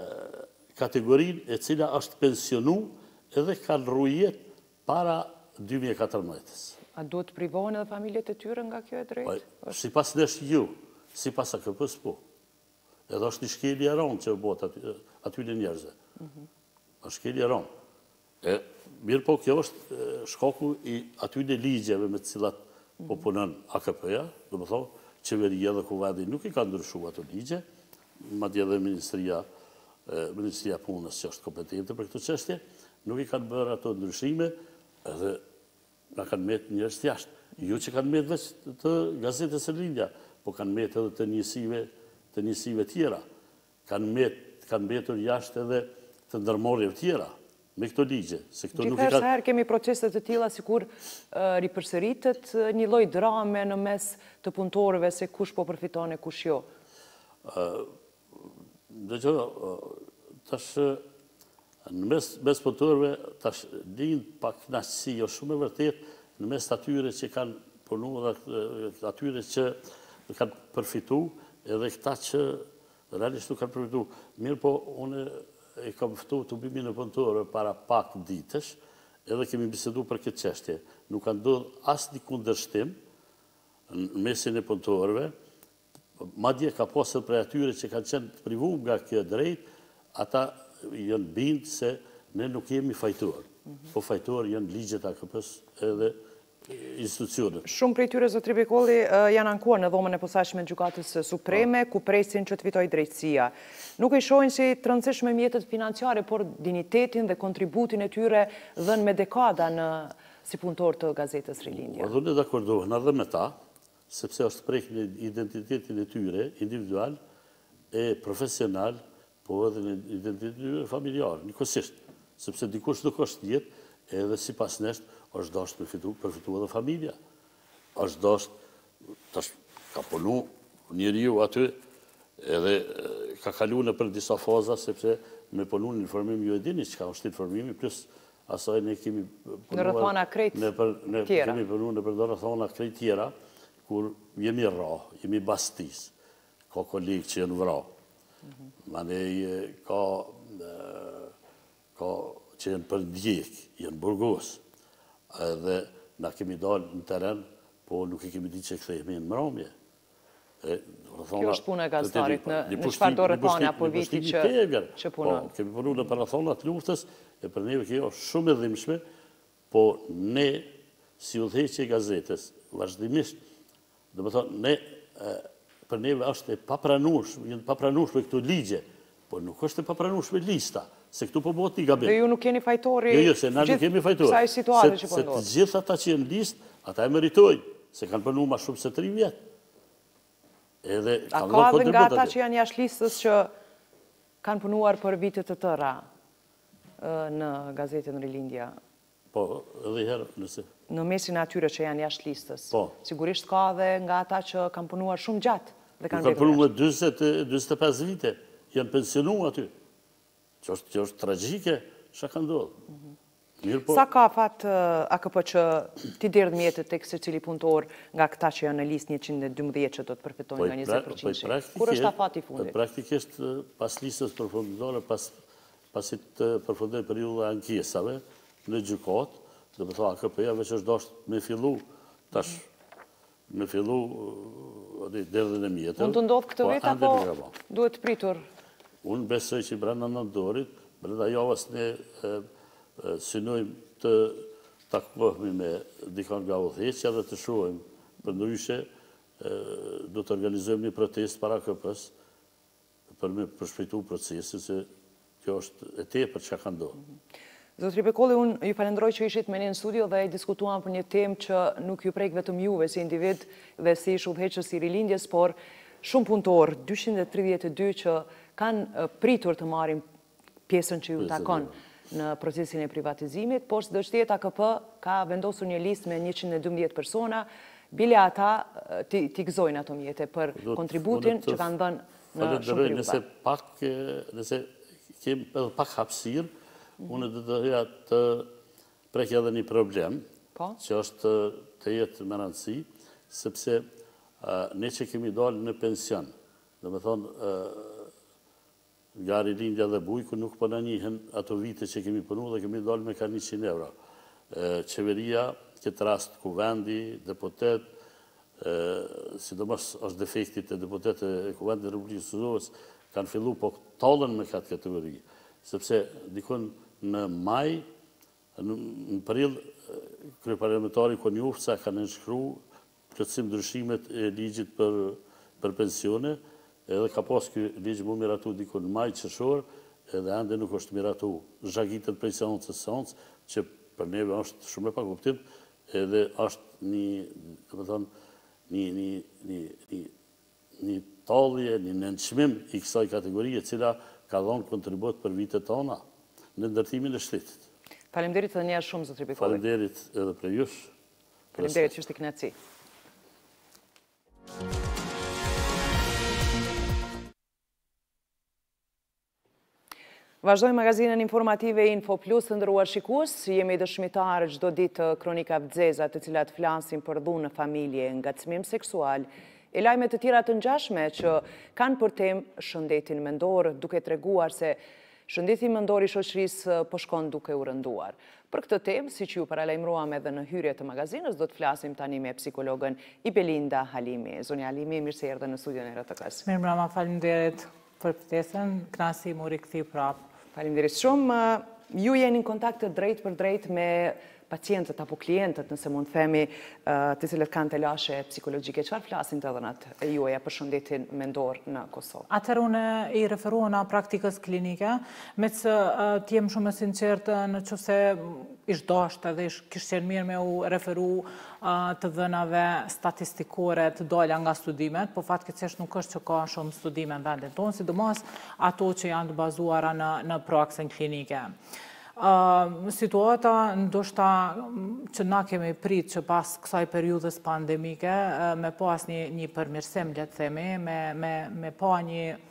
kategorin e cila është pensionu edhe kanë rrujet para dy mijë e katërmbëdhjetës. A duhet të privohen edhe familjet e tyre nga kjo e drejtë? Si pas nesh ju, si pas A K P-s po. Edhe është një shkelje ronë që botë aty në njerëzve. është shkelje ronë. Mirë po, kjo është shkaku i aty në ligjeve me cilat po punën A K P-ja, dhe më thonë, qeveria dhe kuvadi nuk i ka ndryshu ato ligje, madje dhe Ministria Punës që është kompetente për këtë qështje, nuk i kanë bërë ato ndryshime edhe nga kanë metë njërës të jashtë. Jo që kanë metë veç të Gazetës së Lindja, po kanë metë edhe të njësive tjera. Kanë metur jashtë edhe të ndërmorjev tjera me këto ligje. Gjithërës herë kemi proceset të tila si kur ripërsëritet një loj drame në mes të punëtorëve se kush po përfiton e kush jo. Dhe që, tash, në mes punëtorëve, tash, lind pak knaqësi, jo shumë e vërtet, në mes të atyre që kanë punu dhe atyre që kanë përfitu, edhe këta që realisht nuk kanë përfitu. Mirë po, unë e kam fëtu të bimin e punëtorëve para pak ditësh, edhe kemi bisedu për këtë qeshtje. Nuk kanë ndodhur asë një kundërshtim në mesin e punëtorëve, madje ka posër për atyre që kanë qenë të privu nga kjo drejt, ata janë bindë se ne nuk jemi fajtuar. Po fajtuar janë ligjet A K P-s edhe institucionet. Shumë prej tyre, Zotri Bekolli, janë ankuar në dhomën e posaçme të Gjykatës Supreme, ku presin që të fitojë drejtësia. Nuk i shohin si të rëndësishme mjetet financiare, por dinitetin dhe kontributin e tyre dhënë me dekada në si punëtor të Gazetës Rilindja. Dhe ne dakordohen edhe me ta, sepse është prek në identitetin e tyre, individual e profesional, po edhe në identitetin e tyre familjar, njëkosisht, sepse dikush nuk është jetë, edhe si pas neshtë, është dasht përfitu edhe familja. është dasht, tash ka punu njëri ju aty, edhe ka kalu në për disa faza, sepse me punu në informimi ju e dini, që ka është informimi, plus asaj ne kemi punu në rëthona krejt tjera. Kemi punu në për rëthona krejt tjera, kur jemi ra, jemi bastis, ka kolegë që jenë vra. Manej ka, ka që janë për ndjek, janë burgos, edhe na kemi dalë në teren, po nuk e kemi di që këthejme në mramje. Kjo është puna e gazetarit në çfarë do rëthane apo viti që punon. Kemi punu në parathonat luftës, e për neve kjo është shumë e dhimshme, po ne, si udhëheqje e gazetës, vazhdimisht, dhe më thonë, ne, për neve është e papranueshme, jenë papranueshme këto ligje, po nuk është e papranueshme lista, se këtu po bëhet një gabim. Dhe ju nuk keni fajtori jo, jo, se na nuk kemi fajtori. Kësaj situate që po ndodh. Se të gjithë ata që janë listë, ata e meritojnë, se kanë punuar më shumë se tri vjet. Edhe a ka edhe nga ata që janë jashtë listës që kanë punuar për vite të tëra në gazetën Rilindja? Po, edhe herë, nëse. Në mesin atyre që janë jashtë listës. Po. Sigurisht ka edhe nga ata që kanë punuar shumë gjatë dhe kanë vetur. Kanë punuar dyzet e pesë vite, janë pensionuar aty. Që është tragjike, çka ka ndodhur. Sa ka fat A K P që ti derdh mjetet tek secili punëtor nga këta që janë në listë njëqind e dymbëdhjetë që do të përfitojnë nga njëzet përqind? Kur është afati i fundit? Praktikisht pas listës përfundimtare, pasi të përfundoj periudha e ankesave në gjykat, dhe më tha A K P-ja veç është dashur me fillu tash me fillu derdhjen e mjeteve. Mund të ndodhë këtë vit apo duhet pritur? Unë besoj që brenda nëntorit, brenda javës ne synojmë të takohemi me dikon nga udhëheqja dhe të shohim për ndryshe do të organizojmë një protestë para A K P-s për me përshpejtu procesin, se kjo është e tepër çka ka ndodhur. Zotri Bekolli, unë ju falenderoj që ishit me ne në studio dhe diskutuam për një temë që nuk ju prek vetëm juve si individ dhe si ish udhëheqës i Rilindjes, por shumë punëtor, dyqind e tridhjetë e dy që kanë pritur të marrin pjesën që ju takon në procesin e privatizimit, por së dështjet A K P ka vendosur një listë me njëqind e dymbëdhjetë persona, bile ata ti gëzojnë ato mjete për kontributin që kanë dhënë në shumë periudha. Nëse pak, nëse kem edhe pak hapësirë, unë dhe të doja të prekja edhe një problem, që është të jetë më rëndësi, sepse ne që kemi dalë në pension, dhe me thonë, nga Rilindja dhe Bujku nuk po në njihen ato vite që kemi punu dhe kemi dalë me ka njëqind euro. Qeveria, këtë rast kuvendi, deputet, sidomos është defektit e deputet e kuvendi e Republikës Kosovës, kanë fillu po talën me këtë kategori. Sepse dikon në maj, në prill, kryeparlamentari Konjufca kanë nënshkru plotësim ndryshimet e ligjit për pensione, edhe ka pas kjo ligjë mu miratu dikon në maj qershor, edhe ende nuk është miratu zhagitën prej seancës seancë, që për neve është shumë e pa kuptim, edhe është një, dhe më thonë, një talje, një nënçmim i kësaj kategorie, cila ka dhonë kontribut për vitet tona në ndërtimin e shtetit. Faleminderit edhe njerë shumë, Zotri Bekolli. Faleminderit edhe për jush. Faleminderit që është i kënaqësi. Vazhdojmë magazinën informative Info Plus të ndëruar shikues, jemi dëshmitar çdo ditë kronika vëxeza të cilat flasin për dhunë në familje, ngacmim seksual, e lajme të tjera të ngjashme që kanë për temë shëndetin mendor, duke treguar se shëndeti mendor i shoqërisë po shkon duke u rënduar. Për këtë temë, siç ju paralajmëruam edhe në hyrje të magazinës, do të flasim tani me psikologën Ibelinda Halimi. Zonja Halimi, mirë se erdhe në studion e R T K-s. Mirëmbrëma, faleminderit për ftesën, kënaqësi mu rikthi prapë. Faleminderit shumë. Ju jeni në kontakt të drejt për drejt me pacientët apo klientët, nëse mund të themi, të cilët kanë telashe psikologjike. Çfarë flasin të dhënat e juaja për shëndetin mendor në Kosovë? Atëherë unë i referuana praktikës klinike, me që të jem shumë sinqertë në që se ish dashtë edhe ish kishtë qenë mirë me u referu të dhënave statistikore të dolla nga studimet, po fatkeqësisht nuk është që ka shumë studime në vendin tonë, sidomos ato që janë të bazuara në praksin klinike. Situata ndoshta që na kemi prit që pas kësaj periudhës pandemike me pas një përmirësim, le të themi, me pa një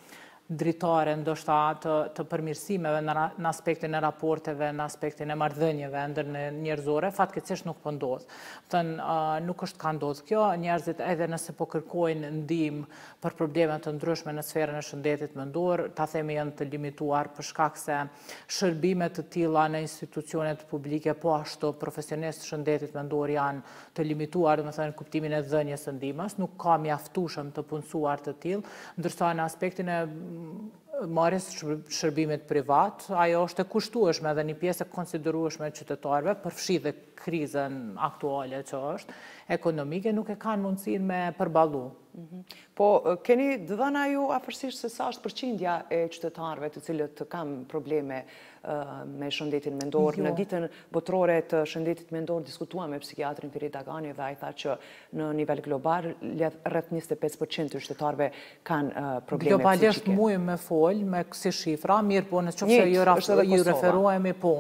dritare ndoshta të, të përmirësimeve në, në aspektin e raporteve, në aspektin e marrëdhënieve ndër njerëzore, fatkeqësisht nuk po ndodh. Thën, uh, nuk është ka ndodhur kjo, njerëzit edhe nëse po kërkojnë ndihmë për probleme të ndryshme në sferën e shëndetit mendor, ta themi janë të limituar për shkak se shërbime të tilla në institucionet publike, po ashtu profesionistë shëndetit mendor janë të limituar, domethënë kuptimin e dhënies së ndihmës, nuk ka mjaftueshëm të punësuar të tillë, ndërsa në aspektin e marrjes shërbimit privat, ajo është e kushtueshme dhe një pjesë e konsiderueshme e qytetarëve, përfshi dhe krizën aktuale që është, ekonomike, nuk e kanë mundësinë me përballu. Po, keni dhëna ju afërsisht se sa është përqindja e qytetarëve të cilët kanë probleme me shëndetin mendor? Jo. Në ditën botërore të shëndetit mendor diskutuam me psikiatrin Firit Dagani dhe ai tha që në nivel global rreth njëzet e pesë përqind të qytetarëve kanë probleme Globalisht psiqike. mujmë me fol me kësi shifra, mirë po në qoftë se ju, ju referohemi po.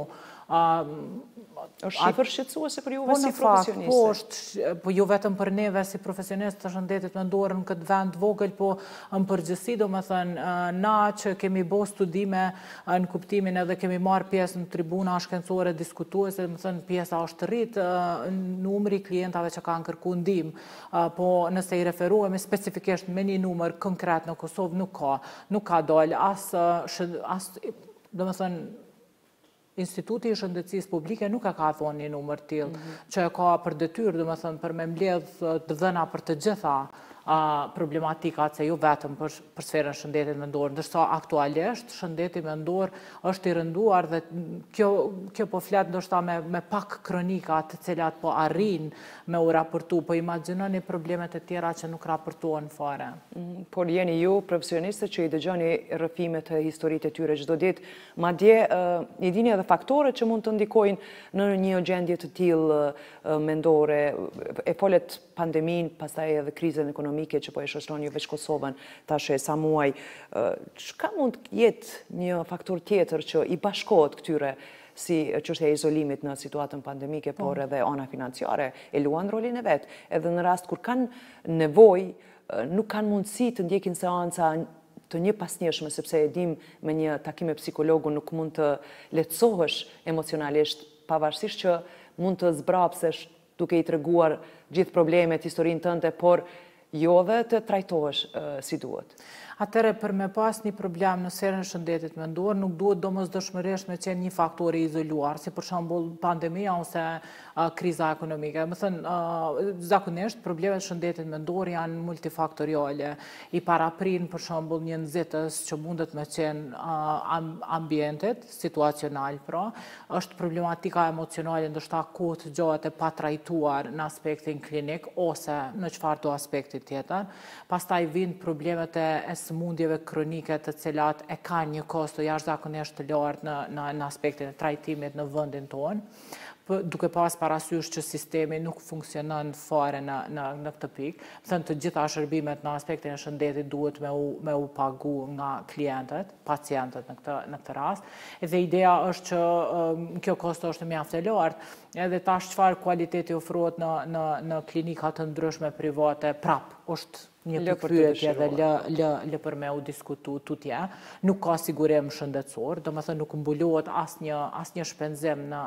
Uh, është shifër shqetësuese për juve po, si profesioniste? profesioniste? Po, është, po jo vetëm për neve si profesionistë të shëndetit mendor në këtë vend vogël, po në përgjithësi, do me thënë, na që kemi bo studime në kuptimin edhe kemi marrë pjesë në tribuna shkencore diskutuese, do me thënë pjesa është rritë numri klientave që kanë kërku ndihmë, po nëse i referuemi specifikisht me një numër konkret në Kosovë nuk ka, nuk ka dalë as, as do me thënë, Instituti i Shëndetësisë Publike nuk e ka thonë një numër tillë, mm -hmm. që e ka për detyrë, do me thënë, për me mbledh të dhëna për të gjitha uh, problematikat, se jo vetëm për, për sferën shëndetit mendor, ndërsa aktualisht shëndeti mendor është i rënduar dhe kjo, kjo po flet ndoshta me, me pak kronika të cilat po arrin me u raportu, po imagjinoni problemet e tjera që nuk raportohen fare. Mm, por jeni ju profesioniste që i dëgjoni rrëfimet e historitë e tyre çdo ditë, madje uh, i dini edhe faktorët që mund të ndikojnë në një gjendje të tillë uh, mendore, e folet pandemin, pastaj edhe krizën ekonomike që po e shoqëron jo vetëm Kosovën tash e sa muaj. Çka mund të jetë një faktor tjetër që i bashkohet këtyre si çështja e izolimit në situatën pandemike, por Po. edhe ana financiare e luan rolin e vet, edhe në rast kur kanë nevojë, nuk kanë mundësi të ndjekin seanca të një pasnjëshme, sepse e dim me një takim me psikologu nuk mund të lehtësohesh emocionalisht, pavarësisht që mund të zbrapsesh duke i treguar gjithë problemet, historinë tënde, por jo dhe të trajtohesh uh, si duhet. Atëre, për me pas një problem në sferën e shëndetit mendor, nuk duhet domosdoshmërisht me qenë një faktor i izoluar, si për shembull pandemia ose uh, kriza ekonomike. Më thënë, uh, zakonisht, problemet shëndetit mendor janë multifaktoriale. I paraprin, për shembull, një nxitës që mundet me qenë uh, ambientet, situacional, pra, është problematika emocionale, ndoshta kohë të gjatë e patrajtuar në aspektin klinik, ose në çfarë do aspekti tjetër. Pastaj vijnë problemet e sëmundjeve kronike të cilat e kanë një kosto jashtëzakonisht të lartë në, në, në aspektin e trajtimit në vendin tonë, duke pas parasysh që sistemi nuk funksionon fare në, në, në këtë pikë. Thënë të gjitha shërbimet në aspektin e shëndetit duhet me u, me u pagu nga klientët, pacientët në këtë, në këtë rast. Edhe ideja është që um, kjo kosto është mjaft e lartë, edhe tash çfarë kualiteti ofrohet në, në, në klinikat të ndryshme private, prap, është një përpyetje dhe lë, lë, lë për me u diskutu tutje. Nuk ka sigurim shëndetësor, do me thënë nuk mbulohet asnjë asnjë shpenzim në,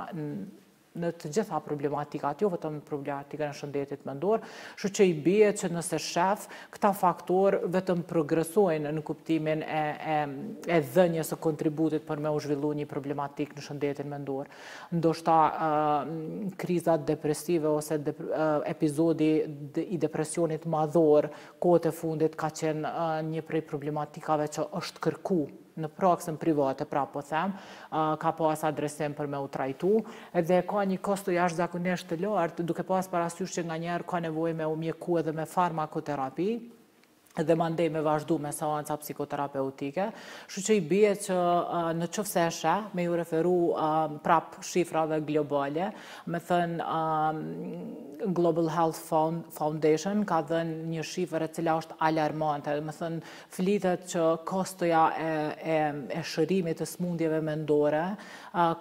në të gjitha problematikat, jo vetëm problematika në shëndetit mendor, kështu që i bie që nëse shef, këta faktor vetëm progresojnë në kuptimin e, e, e dhënjes së kontributit për me u zhvillu një problematik në shëndetin mendor. Ndoshta uh, krizat depresive ose de, uh, epizodi de, i depresionit madhor, kohët e fundit ka qenë uh, një prej problematikave që është kërku në praksën private, pra po them, ka pas adresim për me u trajtu, edhe ka një kosto jashtëzakonisht të lartë, duke pas parasysh që nga njerë ka nevojë me u mjeku edhe me farmakoterapi, dhe mandej me vazhdu me seanca psikoterapeutike, kështu që i bie që uh, në qofse e sheh, me ju referu uh, prap shifrave globale, me thënë uh, Global Health Foundation ka dhënë një shifër e cila është alarmante, me thënë flitet që kostoja e, e, e shërimit të smundjeve mendore uh,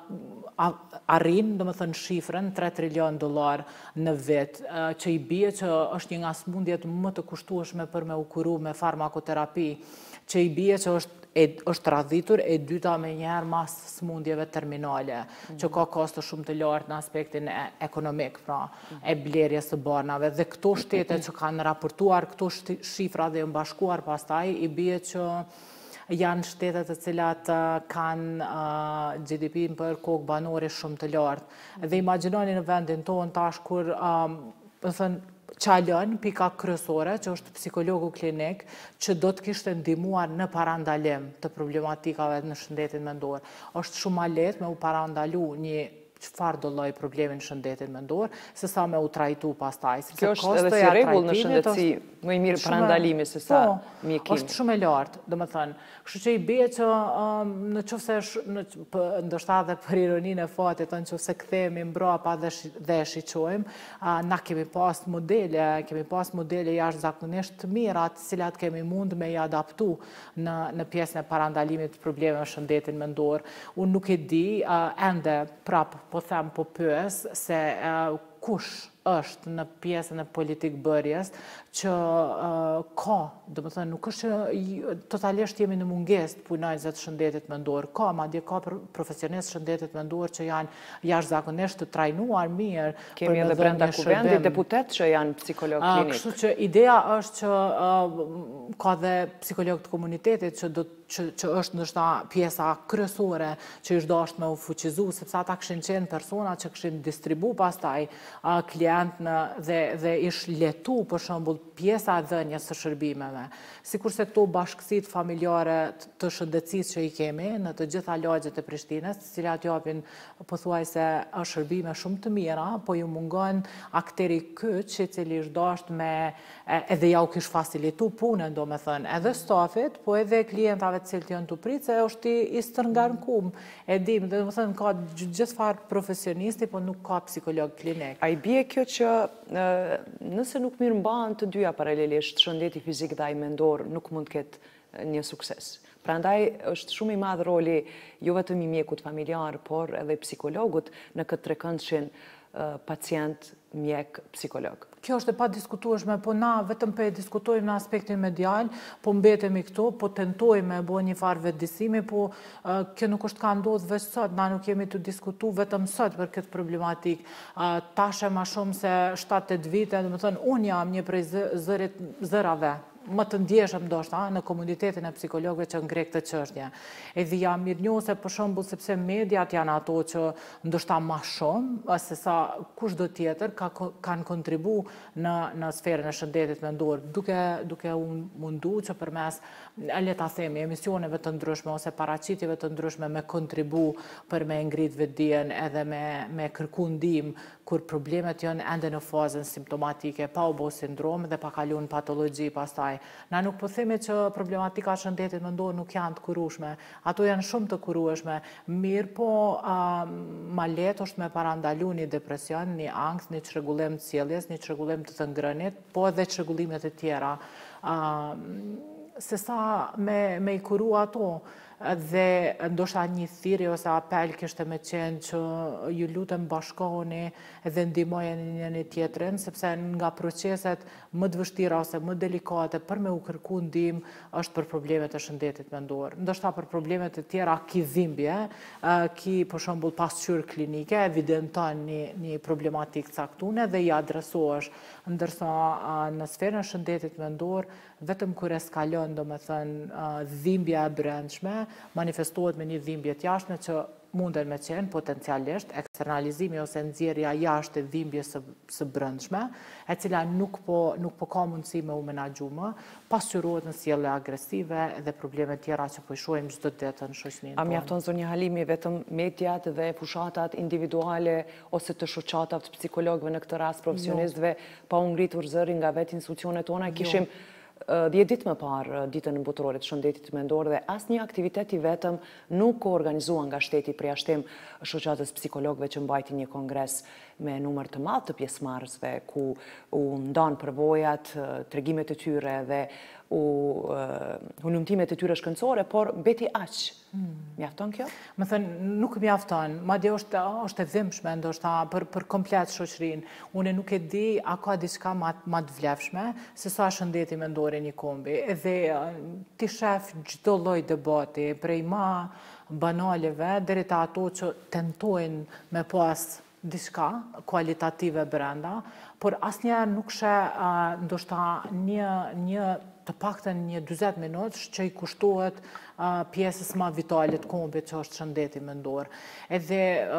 arrin, do me thënë shifrën, tre trilion dollar në vit, uh, që i bie që është një nga smundjet më të kushtueshme për me u kuru me farmakoterapi, që i bie që është është radhitur, e dyta me njerë mas smundjeve terminale, që ka kosto shumë të lartë në aspektin ekonomik, pra, e blerjes të banave. Dhe këto shtete që kanë raportuar, këto shifra dhe mbashkuar pastaj, i bie që janë shtetet të cilat kanë G D P për kokë banore shumë të lartë. Dhe imagjinoni në vendin tonë tash kur qalën, pika kryesore, që është psikologu klinik, që do të kishte ndihmuar në parandalim të problematikave në shëndetin mendor. Është shumë ma lehtë me u parandalu një çfarë do lloj problemi në shëndetin mendor, se sa me u trajtu pastaj. Kjo është edhe si rregull në shëndetësi, më i mirë parandalimi se sa mjekimi. Është shumë e lartë, domethënë. Kështu që i bie që në qofse ndoshta edhe për ironinë e fatit, në qofse kthehemi mbrapa dhe e shiqojmë, na kemi pas modele, kemi pas modele jashtëzakonisht të mira, të cilat kemi mund me i adaptu në në pjesën e parandalimit të problemeve në shëndetin mendor. Unë nuk e di, ende prap po them po pyes se kush është në pjesën e politik bërjes që ka, do më thënë, nuk është që totalisht jemi në mungesë të punojnësve të shëndetit mendor, ka, madje ka profesionistë shëndetit mendor që janë jashtëzakonisht të trajnuar mirë. Kemi edhe brenda kuvendit deputet që janë psikolog klinik. Kështu që ideja është që ka dhe psikolog të komunitetit që do që është ndoshta pjesa kryesore që është dashur me u fuqizu, sepse ata kishin qenë persona që kishin distribu pastaj klient dhe ish letu për shembull pjesa e dhënies së shërbimeve. Sikurse këto bashkësitë familjare të shëndetësisë që i kemi në të gjitha lagjet e Prishtinës, të cilat japin pothuajse shërbime shumë të mira, po ju mungon akteri kyç i cili është dashur me edhe ja u kish facilitu punën, domethënë, edhe stafit, po edhe klientave të cilët janë të pritë, se është i stërngarkum, e dim, dhe më thënë ka gjithfar profesionisti, po nuk ka psikolog klinik. A i bie kjo që nëse nuk mirë mbahen të dyja paralelisht, shëndeti fizik dhe i mendor nuk mund të ketë një sukses. Prandaj është shumë i madh roli jo vetëm i mjekut familjar, por edhe psikologut në këtë trekëndshin pacient, mjek, psikolog. Kjo është e pa diskutueshme, po na vetëm pe diskutojmë në aspektin medial, po mbetemi këtu, po tentojmë me bo një farë vetëdijsimi, po kjo nuk është ka ndodhur veç sot, na nuk jemi të diskutu vetëm sot për këtë problematik. Tashe ma shumë se shtatë tetë vite, do të thënë, unë jam një prej zërave më të ndjeshëm ndoshta në komunitetin e psikologëve që ngre këtë çështje. Edhe jam mirënjohëse për shembull sepse mediat janë ato që ndoshta më shumë se sa kushdo tjetër kanë kontribu në në sferën e shëndetit mendor, duke duke u mundu që përmes le ta themi emisioneve të ndryshme ose paraqitjeve të ndryshme me kontribu për me ngrit vetdijen edhe me me kërku ndihmë kur problemet janë ende në fazën simptomatike, pa u bë sindrom dhe pa kaluar në patologji pastaj. Na nuk po themi që problematika e shëndetit mendor nuk janë të kurueshme, ato janë shumë të kurueshme, mirë po ma lehtë është me parandalu një depresion, një angst, një çrregullim të sjelljes, një çrregullim të të ngrënit, po edhe çrregullimet e tjera. Se sa me me i kuru ato dhe ndoshta një thirrje ose apel kishte me qenë që ju lutem bashkohuni dhe ndihmojeni njëri tjetrin, sepse nga proceset më të vështira ose më delikate për me u kërku ndihmë është për problemet e shëndetit mendor. Ndoshta për problemet e tjera ki dhimbje, ki për shembull pasqyrë klinike, evidenton një, një problematikë caktuar dhe i adresohesh, ndërsa në sferën e shëndetit mendor vetëm kur eskalon, domethënë dhimbja e brendshme, manifestohet me një dhimbje të jashtme që munden me qenë potencialisht eksternalizimi ose nxjerrja jashtë e dhimbjes së, së brendshme, e cila nuk po, nuk po ka mundësi me u menaxhu më, pasqyrohet në sjellje agresive dhe probleme tjera që po i shohim çdo ditë në shoqërinë. A mjafton zonja Halimi vetëm mediat dhe fushatat individuale ose të shoqatave të psikologëve në këtë rast profesionistëve pa u ngritur zëri nga vetë institucionet tona? Kishim dhjetë ditë më parë ditën e botërore të shëndetit mendor dhe asnjë aktivitet i vetëm nuk u organizua nga shteti për jashtim shoqatës psikologëve që mbajti një kongres me numër të madh të pjesëmarrësve ku u ndan përvojat, tregimet e tyre dhe hulumtimet e tyre shkencore, por beti aq. Mjafton kjo? Më thënë, nuk mjafton, madje është është e dhimbshme ndoshta për për komplet shoqërinë. Unë nuk e di a ka diçka më të vlefshme se sa shëndeti mendor i një kombi. Edhe ti shef çdo lloj debati, prej më banaleve deri te ato që tentojnë me pas diçka kualitative brenda, por asnjëherë nuk sheh ndoshta një një të paktën një dyzet minutë që i kushtohet pjesës më vitale të kombit që është shëndeti mendor. Edhe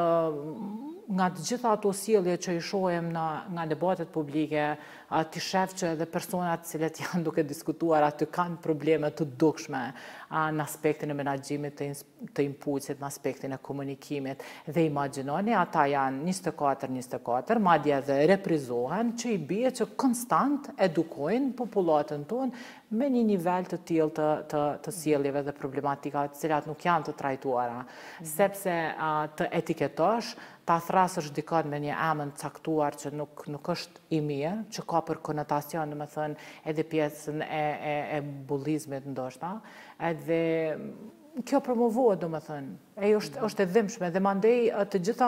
nga të gjitha ato sjellje që i shohim nga debatet publike, ti shef që edhe personat cilët janë duke diskutuar aty kanë probleme të dukshme në aspektin e menaxhimit të impulsit, në aspektin e komunikimit. Dhe imagjinoni, ata janë njëzet e katër njëzet e katër, madje edhe reprizohen, që i bie që konstant edukojnë popullatën tonë me një nivel të tillë të, të, të sjelljeve dhe problematikave të cilat nuk janë të trajtuara, sepse të etiketosh, ta thrasësh dikon me një emën caktuar që nuk, nuk është i mirë, që ka për konotacion, në më thënë, edhe pjesën e, e, e bullizmit ndoshta, edhe kjo promovohet, do më thënë, e është, është e dhimbshme dhe mandej të gjitha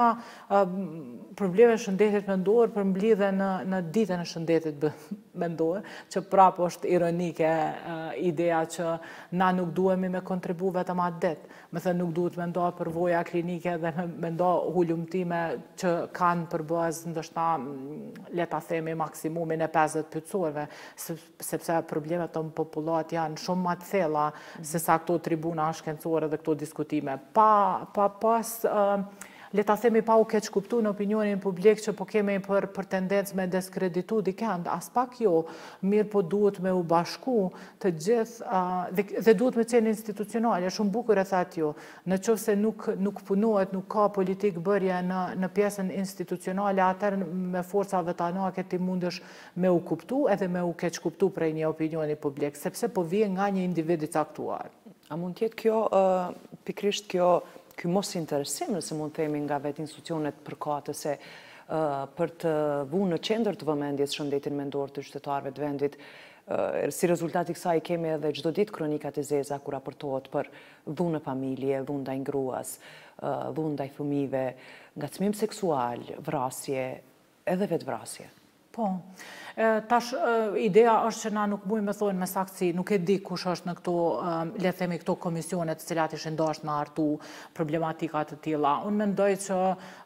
probleme shëndetit mendor përmblidhen në, në ditën e shëndetit mendor, që prapë është ironike ideja që na nuk duhemi me kontribu vetëm atë ditë. Me thënë nuk duhet me nda përvoja klinike dhe me nda hulumtime që kanë për bazë ndoshta le ta themi maksimumin e pesëdhjetë pyetësorëve, sepse problemet të popullat janë shumë më të thella se sa këto tribuna shkencore dhe këto diskutime. Pa pa pas, le ta themi pa u keq kuptu në opinionin publik që po kemi për, për tendencë me diskreditu dikend, as pak jo, mirë po duhet me u bashku të gjithë, dhe, dhe duhet me qenë institucionale, shumë bukur e thatë jo, në qoftë se nuk, nuk punohet, nuk ka politik bërje në, në pjesën institucionale, atër me forcave të anake ti mundesh me u kuptu edhe me u keq kuptu prej një opinioni publik, sepse po vjen nga një individi caktuar. A mund tjetë kjo, uh, pikrisht kjo, ky mos interesim, nëse mund themi nga vetë institucionet përkatëse, uh, për të vënë në qendër të vëmendjes shëndetin mendor të qytetarëve të vendit, uh, si rezultati kësaj kemi edhe çdo ditë kronikat e zeza kur raportohet për dhunë në familje, dhunë ndaj gruas, uh, dhunë ndaj fëmijëve, ngacmim seksual, vrasje, edhe vetvrasje. Po, tash ideja është që na nuk mujmë me thonë me saktësi, nuk e di kush është në këto, le të themi këto komisionet të cilat ishin dashur me hartu problematika të tilla. Unë mendoj që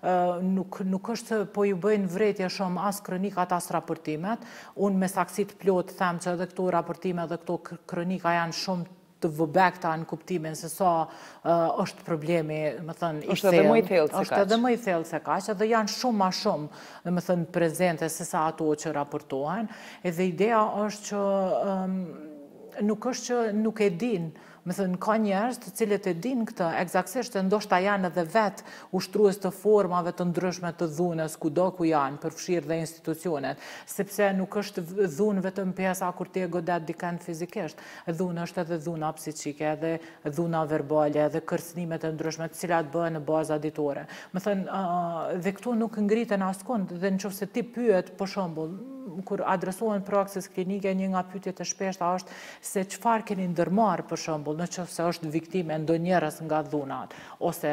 nuk nuk është po ju bëjnë vërejtje shumë as kronikat as raportimet. Unë me saktësi të plot them që edhe këto raportime dhe këto kronika janë shumë të vëbekta në kuptimin se sa uh, është problemi, më thënë, i është edhe më i thellë se kaq. Është edhe më i thellë se kaq, edhe janë shumë ma shumë, më thënë, prezente se sa ato që raportohen. Edhe ideja është që um, nuk është që nuk e din, më thënë, ka njerëz të cilët e din këtë, eksaktësisht e ndoshta janë edhe vetë ushtrues të formave të ndryshme të dhunës, kudo ku janë, përfshirë dhe institucionet, sepse nuk është dhunë vetëm pjesa kur ti e godet dikën fizikisht, dhunë është edhe dhuna psiqike, edhe dhuna verbale, edhe kërcënimet e ndryshme të cilat bëhen në bazë ditore. Më thënë, uh, dhe këtu nuk ngriten askund, dhe nëse ti pyet, për shembull, kur adresohen praksës klinike, një nga pyetjet e shpeshta është se çfarë keni ndërmarrë për shembull, nëse është viktime ndonjëherës nga dhunat ose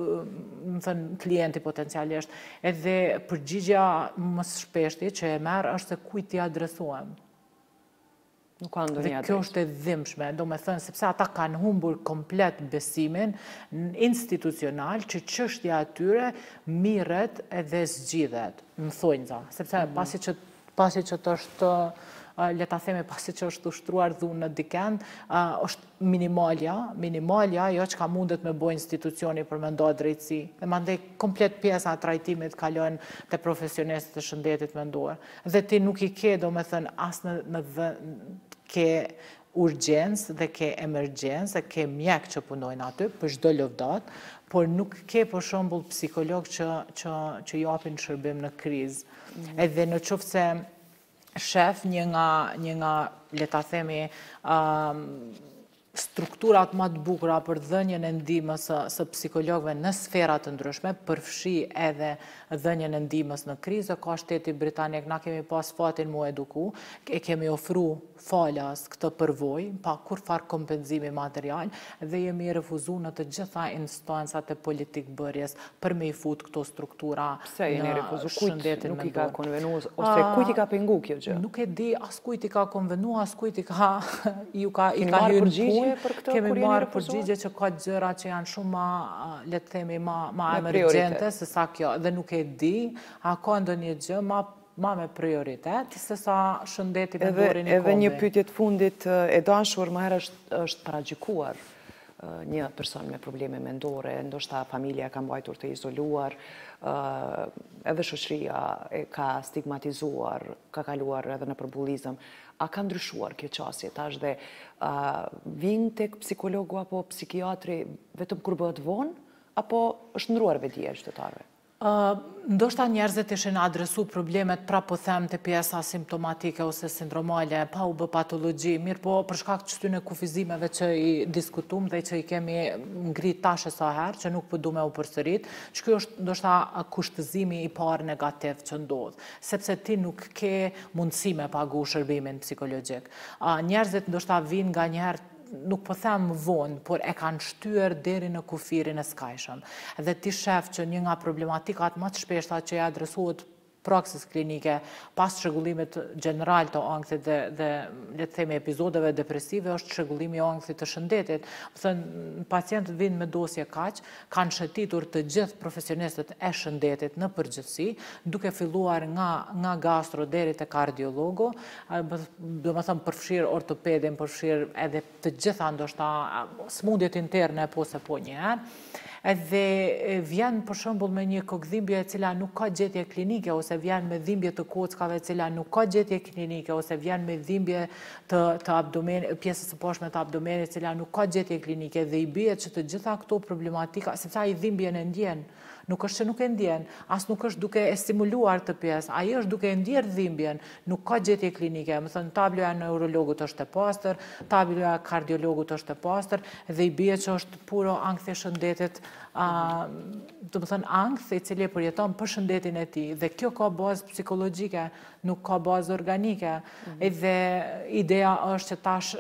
më thënë klienti potencialisht, edhe përgjigjja më së shpeshti që e merr është se kujt t'i adresohem. Nuk ka ndonjë adresë. Dhe kjo është e dhimbshme, do me thënë, sepse ata kanë humbur komplet besimin institucional që çështja atyre mirret edhe zgjidhet, më thonjza, sepse mm. pasi që pasi që të është, le ta themi, pasi që është ushtruar dhunë në dikend, është minimalja, minimalja, jo që ka mundet me bo institucioni për me nda drejtësi. Dhe mandej komplet pjesa trajtimit kalon të profesionistët të shëndetit mendor. Dhe ti nuk i ke, do me thënë, asë në, në ke urgjensë dhe ke emergjensë, dhe ke mjek që punojnë aty, për çdo lëvdat, por nuk ke për shembull psikolog që, që, që japin shërbim në krizë. Mm. Edhe në qoftë se shef një nga, një nga le ta themi, um, strukturat më të bukura për dhënien e ndihmës së psikologëve në sfera të ndryshme, përfshi edhe dhënien e ndihmës në krizë, ka shteti britanik, na kemi pas fatin mu eduku, e kemi ofru falas këtë përvojë, pa kur farë kompenzimi material, dhe jemi refuzu në të gjitha instancat e politikë bërjes për me i fut këto struktura në shëndetin nuk i ka konvenu, ose kujt i ka pengu kjo gjë? Nuk e di, as kujt i ka konvenu, as kujt i ka ju ka hyrë punë. Kemi marrë përgjigje që ka gjëra që janë shumë ma, le të themi, ma emergjente, se sa kjo, dhe nuk e di, a ka ndonjë gjë ma ma me prioritet, se sa shëndeti me dorin i kombi. Edhe një pyetje të fundit e dashur, më herë është paragjykuar një person me probleme mendore, ndoshta familja ka mbajtur të izoluar, edhe shoqëria e ka stigmatizuar, ka kaluar edhe në përbulizëm. A ka ndryshuar kjo qasje tash dhe vin tek psikologu apo psikiatri vetëm kur bëhet vonë, apo është ndruar vetdia e qytetarëve? Ndoshta njerëzit ishin adresu problemet pra po them të pjesa simptomatike ose sindromale, pa u bë patologji, mirë po për shkak të këtyre kufizimeve që i diskutum dhe që i kemi ngrit tash sa herë, që nuk po du me u përsërit, që kjo është ndoshta kushtëzimi i parë negativ që ndodh, sepse ti nuk ke mundësi me pagu shërbimin psikologjik. Njerëzit ndoshta vinë nga njerë nuk po them vonë, por e kanë shtyër deri në kufirin e skajshëm. Dhe ti shef që një nga problematikat më të shpeshta që e adresuat praksis klinike pas shëgullimit general të ankthit dhe, dhe le të themi epizodeve depresive është shëgullimi i ankthit të shëndetit. Thënë, pacientët vinë me dosje kaq, kanë shëtitur të gjithë profesionistët e shëndetit në përgjithësi, duke filluar nga, nga gastro deri te kardiologu, do më thëmë përfshirë ortopedin, përfshirë edhe të gjitha ndoshta smundjet interne po se po njëherë. Edhe vjen për shembull me një kokëdhimbje e cila nuk ka gjetje klinike, ose vjen me dhimbje të kockave e cila nuk ka gjetje klinike, ose vjen me dhimbje të, të abdomen, pjesës së poshtme të abdomenit e cila nuk ka gjetje klinike, dhe i bie që të gjitha këto problematika, sepse ai dhimbjen e ndjen, nuk është që nuk e ndjen, as nuk është duke e stimuluar të pjesë, ai është duke e ndjer dhimbjen, nuk ka gjetje klinike, më thënë tabloja e neurologut është e pastër, tabloja e kardiologut është e pastër, dhe i bie që është puro ankth e shëndetit, do të thënë ankth i cili përjeton për shëndetin e tij, dhe kjo ka bazë psikologjike, nuk ka bazë organike, dhe ideja është që tash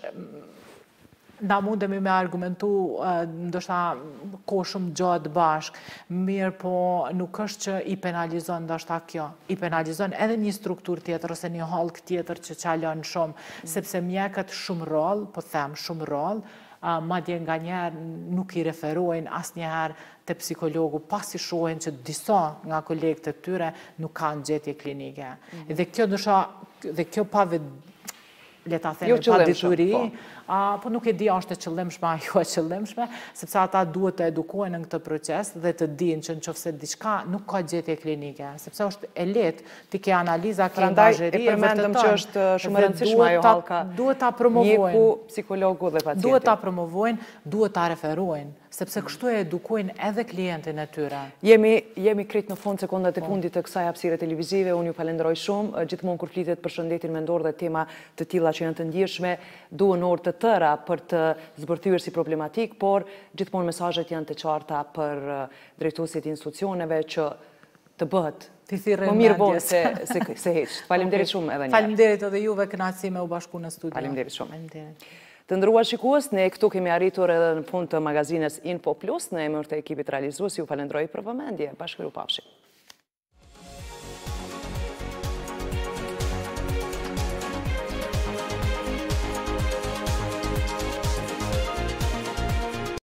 na mundemi me argumentu ndoshta kohë shumë gjatë bashk, mirë po nuk është që i penalizon ndoshta kjo, i penalizon edhe një strukturë tjetër ose një hallk tjetër që çalon shumë, sepse mjekët shumë rrallë, po them shumë rrallë, madje nga njerë nuk i referojnë asnjëherë te psikologu, pasi shohin që disa nga kolegët e tyre nuk kanë gjetje klinike. Dhe kjo ndoshta, dhe kjo pa le ta themi pa dituri, po nuk e di a është e qëllimshme ajo e qëllimshme, sepse ata duhet të edukohen në këtë proces dhe të dinë që nëse diçka nuk ka gjetje klinike, sepse është e lehtë ti ke analiza, ke angazhëri, e përmendëm që është shumë e rëndësishme ajo hallka. Duhet ta promovojnë. Mjeku, psikologu dhe pacienti. Duhet ta promovojnë, duhet ta referojnë, sepse kështu e edukojnë edhe klientin e tyre. Jemi jemi krejt në fund sekondat e fundit të kësaj hapësire televizive, unë ju falenderoj shumë, gjithmonë kur flitet për shëndetin mendor dhe tema të tilla që janë të ndjeshme, duhen orë të tëra për të zbërthyer si problematik, por gjithmonë mesazhet janë të qarta për drejtuesit e institucioneve që të bëhet më mirë vonë se se hiç. Faleminderit shumë edhe një herë. Faleminderit edhe juve, kënaqësi me u bashku në studio. Faleminderit shumë. Të ndëruar shikues, ne këtu kemi arritur edhe në fund të magazines Info Plus, në emër të ekipit realizues, ju falenderoj për vëmendje. Bashkëru pafshim.